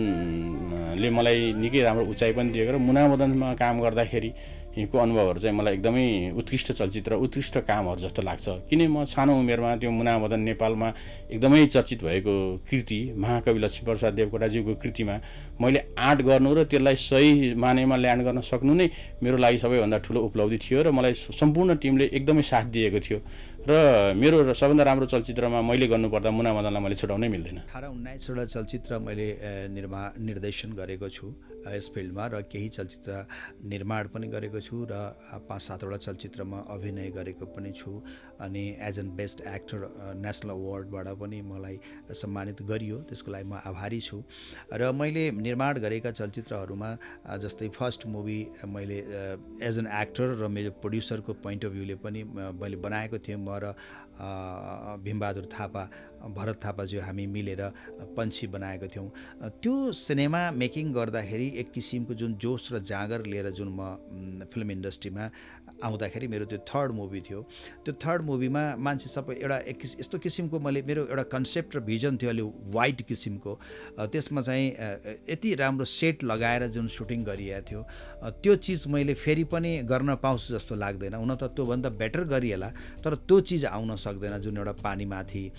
मदनले मलाई निकै राम्रो उचाइ पनि दिएको र मुना मदनमा काम गर्दाखेरि को अनुभवहरू चाहिँ मलाई एकदमै उत्कृष्ट चलचित्र, उत्कृष्ट कामहरू जस्तो लाग्छ। किन म सानो उमेरमा त्यो मुना मदन नेपालमा एकदमै चर्चित भएको कृति महाकवि लक्ष्मीप्रसाद देवकोटाज्यूको कृतिमा मैले आँट गर्नु र त्यसलाई सही मानेमा ल्यान्ड गर्न सक्नु नै मेरो लागि सबैभन्दा ठुलो उपलब्धि थियो। र मलाई सम्पूर्ण टिमले एकदमै साथ दिएको थियो। र मेरो सबभन्दा राम्रो चलचित्रमा मैले गर्नुपर्दा मुना मदनलाई मैले छुटाउनै मिल्दैन। अठार उन्नाइसवटा चलचित्र मैले निर्मा निर्देशन गरेको छु यस फिल्डमा, र केही चलचित्र निर्माण पनि गरेको छु, र पाँच सातवटा चलचित्रमा अभिनय गरेको पनि छु। अनि as an best actor national अवार्डबाट पनि मलाई सम्मानित गरियो, त्यसको लागि म आभारी छु। र मैले निर्माण गरेका चलचित्रहरूमा जस्तै फर्स्ट मुभी मैले एज एन एक्टर र मेरो प्रड्युसरको पोइन्ट अफ भ्यूले पनि मैले बनाएको थिएँ। म र भीमबहादुर थापा, भरत थापाज्यू हामी मिलेर पन्छी बनाएको थियौँ। त्यो सिनेमा मेकिङ गर्दाखेरि एक किसिमको जुन जोस र जाँगर लिएर जुन म फिल्म इन्डस्ट्रीमा आउँदाखेरि मेरो त्यो थर्ड मुभी थियो। त्यो थर्ड मुभीमा मान्छे सबै एउटा एक किस यस्तो किसिमको मैले मेरो एउटा कन्सेप्ट र भिजन थियो अलि वाइट किसिमको। त्यसमा चाहिँ यति राम्रो सेट लगाएर जुन सुटिङ गरिएको थियो त्यो चिज मैले फेरि पनि गर्न पाउँछु जस्तो लाग्दैन। हुन त त्योभन्दा बेटर गरिएला, तर त्यो चिज आउन सक्दैन जुन एउटा पानीमाथि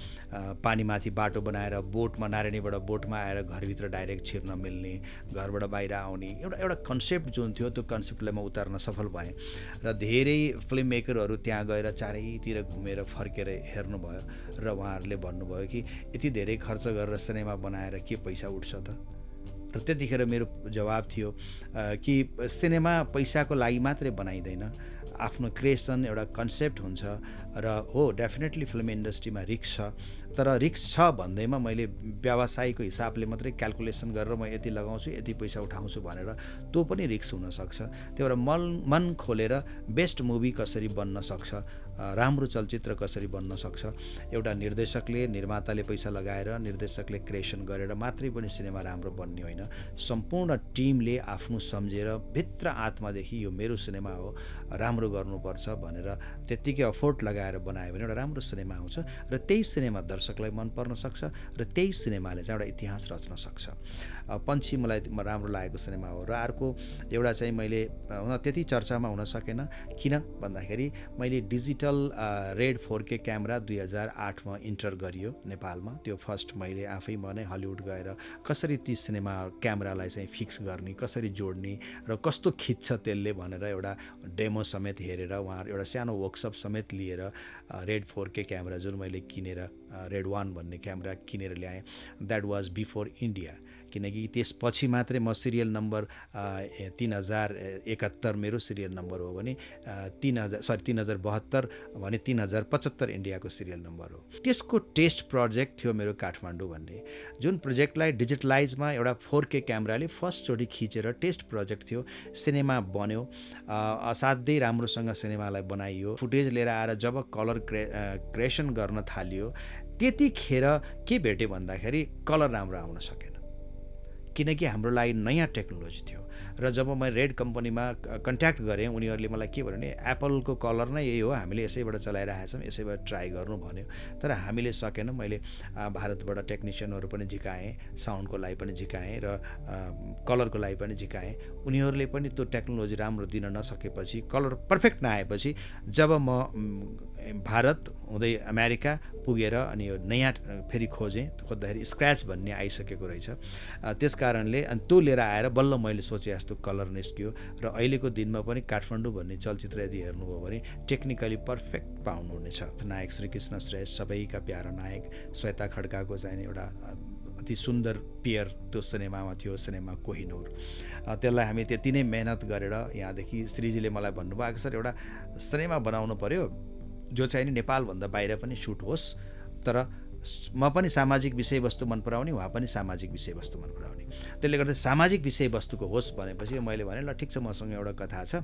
पानीमाथि बाटो बनाएर बोटमा नारायणीबाट बोटमा आएर घरभित्र डाइरेक्ट छिर्न मिल्ने, घरबाट बाहिर आउने एउटा एउटा कन्सेप्ट जुन थियो त्यो कन्सेप्टलाई म उतार्न सफल भएँ र धेरै फिल्म मेकरहरू त्यहाँ गएर चारैतिर घुमेर फर्केर हेर्नुभयो र उहाँहरूले भन्नुभयो कि यति धेरै खर्च गरेर सिनेमा बनाएर के पैसा उठ्छ त। र त्यतिखेर मेरो जवाब थियो कि सिनेमा पैसाको लागि मात्रै बनाइँदैन, आफ्नो क्रिएसन एउटा कन्सेप्ट हुन्छ र हो डेफिनेटली फिल्म इन्डस्ट्रीमा रिस्क छ, तर रिस्क छ भन्दैमा मैले व्यवसायको हिसाबले मात्रै क्यालकुलेसन गरेर म यति लगाउँछु यति पैसा उठाउँछु भनेर त्यो पनि रिस्क हुनसक्छ। त्यही भएर मन मन खोलेर बेस्ट मुभी कसरी बन्न सक्छ, राम्रो चलचित्र कसरी बन्न सक्छ, एउटा निर्देशकले निर्माताले पैसा लगाएर निर्देशकले क्रिएसन गरेर मात्रै पनि सिनेमा राम्रो बन्ने होइन, सम्पूर्ण टिमले आफ्नो सम्झेर भित्र आत्मादेखि यो मेरो सिनेमा हो राम्रो गर्नुपर्छ भनेर त्यत्तिकै अफोर्ट लगाएर बनायो भने एउटा राम्रो सिनेमा आउँछ र त्यही सिनेमा दर्शकलाई मन पर्न सक्छ र त्यही सिनेमाले चाहिँ एउटा इतिहास रच्न सक्छ। पन्छी मलाई राम्रो लागेको सिनेमा हो। र अर्को एउटा चाहिँ मैले हुन त्यति चर्चामा हुन सकेन, किन भन्दाखेरि मैले digital red four K camera दुई हजार आठमा इन्टर गरियो नेपालमा। त्यो फर्स्ट मैले आफै मनै हलिउड गएर कसरी ती सिनेमा क्यामेरालाई चाहिँ फिक्स गर्ने, कसरी जोड्ने र कस्तो खिच्छ त्यसले भनेर एउटा डेमो समेत हेरेर उहाँहरू एउटा सानो वर्कसप समेत लिएर रेड फोर के क्यामेरा जुन मैले किनेर रेड वान भन्ने क्यामेरा किनेर ल्याएँ। द्याट वाज बिफोर इन्डिया, किनकि त्यसपछि मात्रै म सिरियल नम्बर तिन हजार एकहत्तर मेरो सिरियल नम्बर हो भने तिन हजार सरी तिन हजार बहत्तर भने तिन हजार पचहत्तर इन्डियाको सिरियल नम्बर हो। त्यसको टेस्ट प्रोजेक्ट थियो मेरो काठमाडौँ भन्ने, जुन प्रोजेक्टलाई डिजिटलाइजमा एउटा फोर के क्यामेराले फर्स्टचोटि खिचेर टेस्ट प्रोजेक्ट थियो, सिनेमा बन्यो, असाध्यै राम्रोसँग सिनेमालाई बनाइयो। फुटेज लिएर आएर जब कलर क्रिए क्रिएसन गर्न थालियो त्यतिखेर के भेट्यो भन्दाखेरि कलर राम्रो आउन सकेन, किनकि हाम्रो लागि नयाँ टेक्नोलोजी थियो। र जब म रेड कम्पनीमा कन्ट्याक्ट गरेँ उनीहरूले मलाई के भन्यो भने एप्पलको कलर नै यही हो, हामीले यसैबाट चलाइरहेका छौँ, यसैबाट ट्राई गर्नु भन्यो। तर हामीले सकेन। मैले भारतबाट टेक्निसियनहरू पनि झिकाएँ, साउन्डको लागि पनि झिकाएँ र कलरको लागि पनि झिकाएँ। उनीहरूले पनि त्यो टेक्नोलोजी राम्रो दिन नसकेपछि, कलर पर्फेक्ट नआएपछि जब म भारत हुँदै अमेरिका पुगेर अनि यो नयाँ फेरि खोजेँ, खोज्दाखेरि स्क्रैच भन्ने आइसकेको रहेछ। त्यस कारणले अनि त्यो लिएर आएर बल्ल मैले सोचे जस्तो कलर निस्क्यो र अहिलेको दिनमा पनि काठमाडौँ भन्ने चलचित्र यदि हेर्नुभयो भने टेक्निकली पर्फेक्ट पाउनुहुनेछ। नायक श्रीकृष्ण श्रेष्ठ, सबैका प्यारा नायक, श्वेता खड्काको चाहिँ एउटा अति सुन्दर पेयर त्यो सिनेमामा थियो, सिनेमा कोहिनूर। त्यसलाई हामी त्यति नै मेहनत गरेर यहाँदेखि श्रीजीले मलाई भन्नुभएको सर एउटा सिनेमा बनाउनु पर्यो जो चाहिँ नि नेपालभन्दा बाहिर पनि सुट होस्, तर म पनि सामाजिक विषयवस्तु मन पराउने, उहाँ पनि सामाजिक विषयवस्तु मन पराउने, त्यसले गर्दा सामाजिक विषयवस्तुको होस् भनेपछि मैले भने ल ठिक छ, मसँग एउटा कथा छ,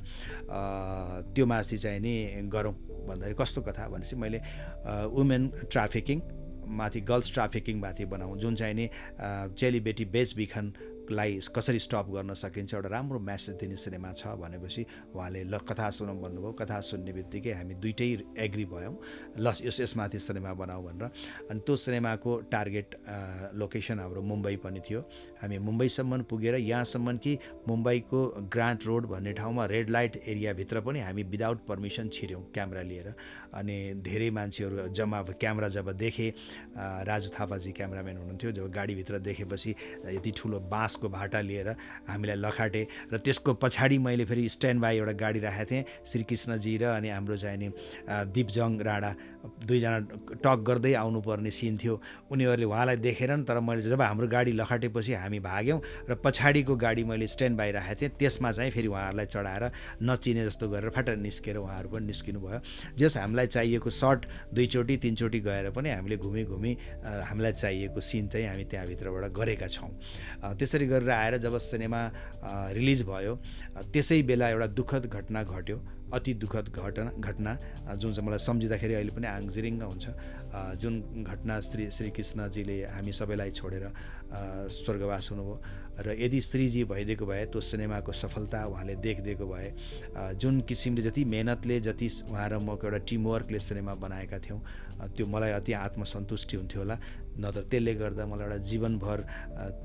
त्यो माथि चाहिँ नि गरौँ भन्दाखेरि कस्तो कथा भनेपछि मैले वुमेन ट्राफिकिङ माथि, गर्ल्स ट्राफिकिङ माथि बनाऊँ, जुन चाहिँ नि चेलीबेटी बेचबिखन लाई कसरी स्टप गर्न सकिन्छ, एउटा राम्रो म्यासेज दिने सिनेमा छ भनेपछि उहाँले ल कथा सुनौँ भन्नुभयो। कथा सुन्ने बित्तिकै हामी दुइटै एग्री भयौँ, ल यस यसमाथि सिनेमा बनाऊ भनेर। अनि त्यो सिनेमाको टार्गेट लोकेसन हाम्रो मुम्बई पनि थियो। हामी मुम्बईसम्म पुगेर यहाँसम्म कि मुम्बईको ग्रान्ट रोड भन्ने ठाउँमा रेड लाइट एरियाभित्र पनि हामी विदाउट पर्मिसन छिर्यौँ क्यामेरा लिएर। अनि धेरै मान्छेहरू जम्मा क्यामेरा जब देखे, राजु थापाजी क्यामेराम्यान हुनुहुन्थ्यो, जब गाडीभित्र देखेपछि यति ठुलो बाँस को भाटा लिएर हामीलाई लखाटे र त्यसको पछाडि मैले फेरि स्ट्यान्ड बाई एउटा गाडी राखेको थिएँ, श्रीकृष्णजी र अनि हाम्रो चाहिँ नि दिपजङ राणा दुईजना टक गर्दै आउनुपर्ने सिन थियो। उनीहरूले उहाँलाई देखेर नि, तर मैले जब हाम्रो गाडी लखाटेपछि हामी भाग्यौँ र पछाडिको गाडी मैले स्ट्यान्ड बाई राखेको थिएँ, त्यसमा चाहिँ फेरि उहाँहरूलाई चढाएर नचिने जस्तो गरेर फटार निस्केर उहाँहरू पनि निस्किनु भयो। जस हामीलाई चाहिएको सर्ट दुईचोटि तिनचोटि गएर पनि हामीले घुमी घुमी हामीलाई चाहिएको सिन चाहिँ हामी त्यहाँभित्रबाट गरेका छौँ। त्यसरी गरेर आएर जब सिनेमा रिलिज भयो त्यसै बेला एउटा दुःखद घटना घट्यो, अति दुःखद घटना घटना जुन चाहिँ मलाई सम्झिँदाखेरि अहिले पनि आङजिरिङ्ग हुन्छ। जुन घटना श्री श्रीकृष्णजीले हामी सबैलाई छोडेर स्वर्गवास हुनुभयो र यदि श्रीजी भइदिएको भए त्यो सिनेमाको सफलता उहाँले देखिदिएको भए, जुन किसिमले जति मेहनतले जति उहाँ र म एउटा टिमवर्कले सिनेमा बनाएका थियौँ, त्यो मलाई अति आत्मसन्तुष्टि हुन्थ्यो होला। नत्र त्यसले गर्दा मलाई एउटा जीवनभर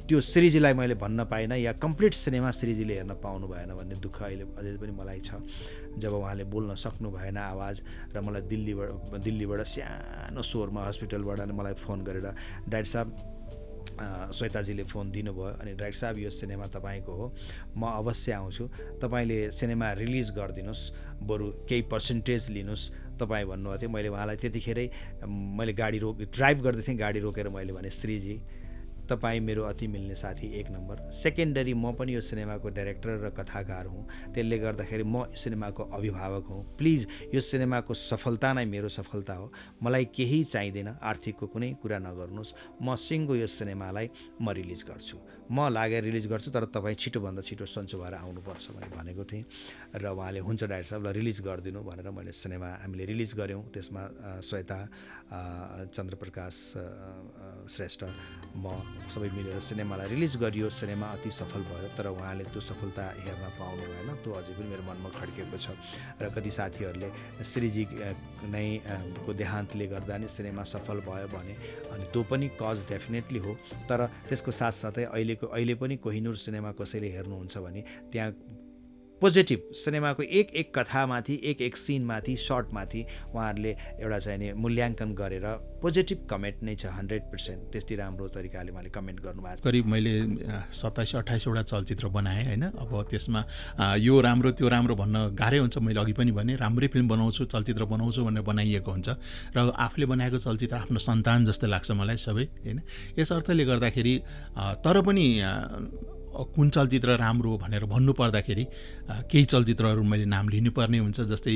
त्यो श्रीजीलाई मैले भन्न पाइनँ या कम्प्लिट सिनेमा श्रीजीले हेर्न पाउनु भएन भन्ने दुःख अहिले अझै पनि मलाई छ। जब उहाँले बोल्न सक्नु भएन आवाज र मलाई दिल्लीबाट दिल्लीबाट सानो स्वरमा हस्पिटलबाट मलाई फोन गरेर डाक्टर साहब श्वेताजीले फोन दिनुभयो अनि डाक्टर साहब यो सिनेमा तपाईँको हो, म अवश्य आउँछु, तपाईँले सिनेमा रिलिज गरिदिनुहोस्, बरु केही पर्सेन्टेज लिनुहोस् तपाईँ भन्नुभएको थियो। मैले उहाँलाई त्यतिखेरै मैले गाडी रोक ड्राइभ गर्दै थिएँ, गाडी रोकेर मैले भने श्रीजी तपाईँ मेरो अति मिल्ने साथी एक नम्बर, सेकेन्डरी म पनि यो सिनेमाको डाइरेक्टर र कथाकार हुँ, त्यसले गर्दाखेरि म सिनेमाको अभिभावक हुँ, प्लिज यो सिनेमाको सफलता नै मेरो सफलता हो, मलाई केही चाहिँदैन, आर्थिकको कुनै कुरा नगर्नुहोस्, म सिङ्गो यो सिनेमालाई म रिलिज गर्छु, म लागेर रिलिज गर्छु, तर तपाईँ छिटोभन्दा छिटो सन्चो भएर आउनुपर्छ भने भनेको थिएँ। र उहाँले हुन्छ डाक्टर साहबलाई रिलिज गरिदिनु भनेर मैले सिनेमा हामीले रिलिज गऱ्यौँ। त्यसमा श्वेता, चन्द्रप्रकाश श्रेष्ठ, म सबै मिलेर सिनेमालाई रिलिज गरियो। सिनेमा अति सफल भयो, तर उहाँले त्यो सफलता हेर्न पाउनु भएन। त्यो अझै पनि मेरो मनमा खड्केको छ र कति साथीहरूले श्रीजी नै को देहान्तले गर्दा नि सिनेमा सफल भयो भने, अनि त्यो पनि कज डेफिनेटली हो। तर त्यसको साथसाथै अहिलेको अहिले पनि कोहिनुर सिनेमा कसैले हेर्नुहुन्छ भने त्यहाँ पोजिटिभ सिनेमाको एक एक कथामाथि, एक एक सिनमाथि, सर्टमाथि उहाँहरूले एउटा चाहिने मूल्याङ्कन गरेर पोजिटिभ कमेन्ट नै छ हन्ड्रेड पर्सेन्ट। त्यति राम्रो तरिकाले मैले कमेन्ट गर्नुभएको छ। करिब मैले सत्ताइस अट्ठाइसवटा चलचित्र बनाएँ होइन। अब त्यसमा यो राम्रो त्यो राम्रो भन्न गाह्रै हुन्छ। मैले अघि पनि भने राम्रै फिल्म बनाउँछु, चलचित्र बनाउँछु भनेर बनाइएको हुन्छ र आफूले बनाएको चलचित्र आफ्नो सन्तान जस्तै लाग्छ मलाई सबै होइन। यस अर्थले गर्दाखेरि तर पनि कुन चलचित्र राम्रो भनेर भन्नु पर्दाखेरि केही चलचित्रहरू मैले नाम लिनुपर्ने हुन्छ। जस्तै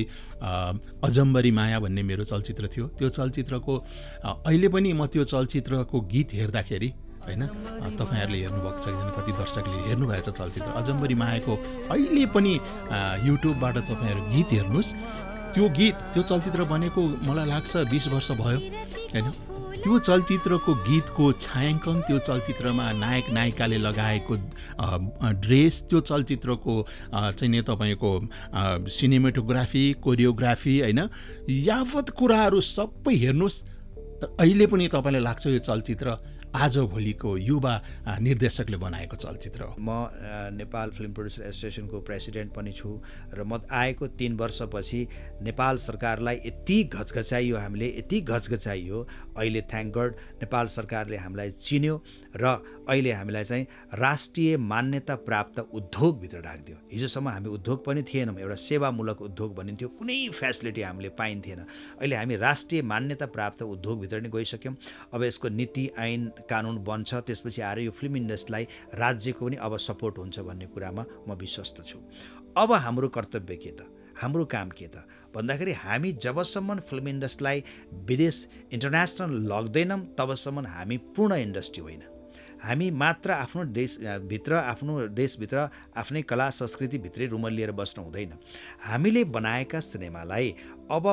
अजम्बरी माया भन्ने मेरो चलचित्र थियो। त्यो चलचित्रको अहिले पनि म त्यो चलचित्रको गीत हेर्दाखेरि होइन, तपाईँहरूले हेर्नुभएको छ कि कति दर्शकले हेर्नुभएको छ चलचित्र अजम्बरी मायाको, अहिले पनि युट्युबबाट तपाईँहरू गीत हेर्नुहोस्। त्यो गीत त्यो चलचित्र बनेको मलाई लाग्छ बिस वर्ष भयो होइन। त्यो चलचित्रको गीतको छायाङ्कन, त्यो चलचित्रमा नायक नायिकाले लगाएको ड्रेस, त्यो चलचित्रको चाहिँ नि तपाईँको सिनेमेटोग्राफी, कोरियोग्राफी होइन, यावत कुराहरू सबै हेर्नुहोस्। अहिले पनि तपाईँलाई लाग्छ यो चलचित्र आजभोलिको युवा निर्देशकले बनाएको चलचित्र हो। म नेपाल फिल्म प्रोड्युसर एसोसिएसनको प्रेसिडेन्ट पनि छु र म आएको तीन वर्षपछि नेपाल सरकारलाई यति घचघचाइयो, हामीले यति घचघचाइयो, अहिले थ्याङ्क गड नेपाल सरकारले हामीलाई चिन्यो र अहिले हामीलाई चाहिँ राष्ट्रिय मान्यता प्राप्त उद्योगभित्र राखिदियो। हिजोसम्म हामी उद्योग पनि थिएनौँ, एउटा सेवामूलक उद्योग भनिन्थ्यो, कुनै फेसिलिटी हामीले पाइन्थेन। अहिले हामी राष्ट्रिय मान्यता प्राप्त उद्योगभित्र नै गइसक्यौँ। अब यसको नीति ऐन कानुन बन्छ, त्यसपछि आएर यो फिल्म इन्डस्ट्रीलाई राज्यको पनि अब सपोर्ट हुन्छ भन्ने कुरामा म विश्वस्त छु। अब हाम्रो कर्तव्य के त, हाम्रो काम के त भन्दाखेरि हामी जबसम्म फिल्म इन्डस्ट्रीलाई विदेश इन्टरनेसनल लग्दैनौँ तबसम्म हामी पूर्ण इन्डस्ट्री होइन। हामी मात्र आफ्नो देशभित्र, आफ्नो देशभित्र आफ्नै कला संस्कृतिभित्रै रुमल लिएर बस्नु हुँदैन। हामीले बनाएका सिनेमालाई अब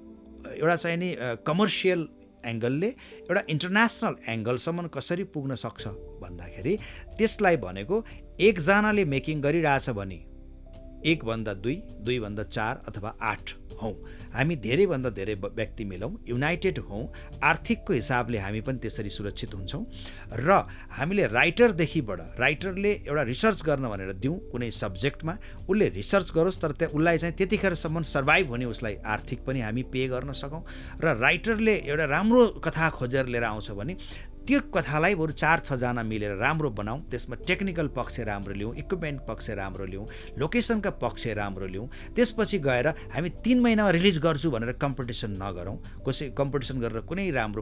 एउटा चाहिँ नि कमर्सियल एङ्गलले एउटा इन्टरनेसनल एङ्गलसम्म कसरी पुग्न सक्छ भन्दाखेरि त्यसलाई भनेको एकजनाले मेकिङ गरिरहेछ भने एकभन्दा दुई, दुईभन्दा चार अथवा आठ हौँ, हामी धेरैभन्दा धेरै व्यक्ति मिलौँ, युनाइटेड हौँ, आर्थिकको हिसाबले हामी पनि त्यसरी सुरक्षित हुन्छौँ। र हामीले राइटरदेखिबाट, राइटरले एउटा रिसर्च गर्न भनेर दिउँ कुनै सब्जेक्टमा, उसले रिसर्च गरोस्, तर त्यहाँ उसलाई चाहिँ त्यतिखेरसम्म सर्भाइभ हुने उसलाई आर्थिक पनि हामी पे गर्न सकौँ। र राइटरले एउटा राम्रो कथा खोजेर लिएर आउँछ भने त्यो कथालाई बरु चार छजना मिलेर राम्रो बनाऊँ, त्यसमा टेक्निकल पक्ष राम्रो लिउँ, इक्विपमेन्ट पक्ष राम्रो लिउँ, लोकेसनका पक्ष राम्रो लिउँ, त्यसपछि गएर हामी तिन महिनामा रिलिज गर्छु भनेर कम्पिटिसन नगरौँ। कसै कम्पिटिसन गरेर कुनै राम्रो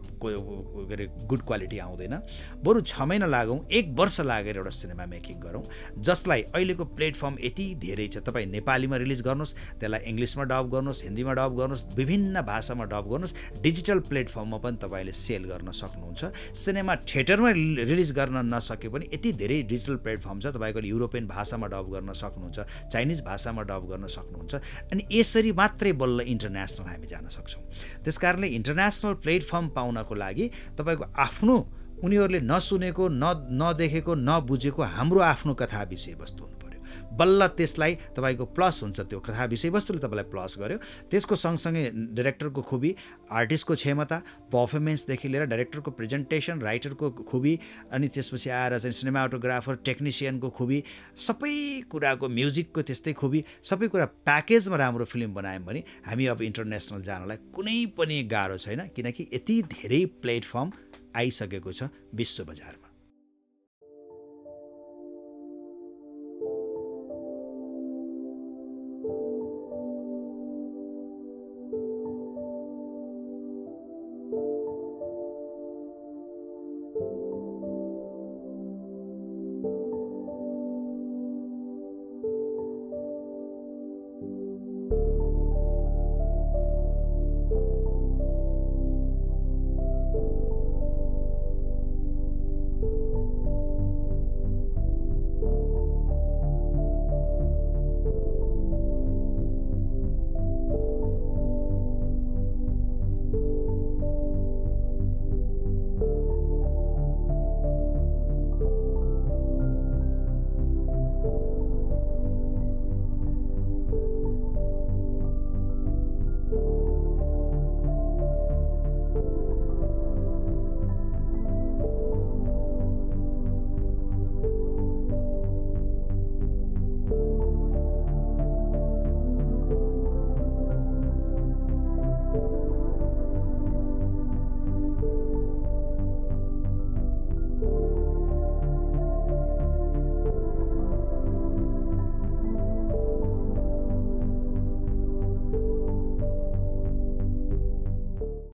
के अरे गुड क्वालिटी आउँदैन। बरु छ महिना लागौँ, एक वर्ष लागेर एउटा सिनेमा मेकिङ गरौँ, जसलाई अहिलेको प्लेटफर्म यति धेरै छ। तपाईँ नेपालीमा रिलिज गर्नुहोस्, त्यसलाई इङ्ग्लिसमा डब गर्नुहोस्, हिन्दीमा डब गर्नुहोस्, विभिन्न भाषामा डब गर्नुहोस्, डिजिटल प्लेटफर्ममा पनि तपाईँले सेल गर्न सक्नुहुन्छ। सिनेमा थिएटरमा रिलिज गर्न नसके पनि यति धेरै डिजिटल प्लेटफर्म छ, तपाईँको युरोपियन भाषामा डब गर्न सक्नुहुन्छ, चाइनिज भाषामा डब गर्न सक्नुहुन्छ। अनि यसरी मात्रै बल्ल इन्टरनेसनल हामी जान सक्छौँ। त्यस कारणले इन्टरनेसनल प्लेटफर्म पाउनको लागि तपाईँको आफ्नो उनीहरूले नसुनेको, न नदेखेको, नबुझेको हाम्रो आफ्नो कथा विषयवस्तु हुनु पर्यो। बल्ल त्यसलाई तपाईँको प्लस हुन्छ, त्यो कथा विषयवस्तुले तपाईँलाई प्लस गर्यो। त्यसको सँगसँगै डाइरेक्टरको खुबी, आर्टिस्टको क्षमता, पर्फर्मेन्सदेखि लिएर डाइरेक्टरको प्रेजेन्टेसन, राइटरको खुबी, अनि त्यसपछि आएर चाहिँ सिनेमाटोग्राफर, टेक्निसियनको खुबी, सबै कुराको, म्युजिकको त्यस्तै खुबी, सबै कुरा प्याकेजमा राम्रो फिल्म बनायौँ भने हामी अब इन्टरनेसनल जानलाई कुनै पनि गाह्रो छैन, किनकि यति धेरै प्लेटफर्म आइसकेको छ विश्व बजारमा।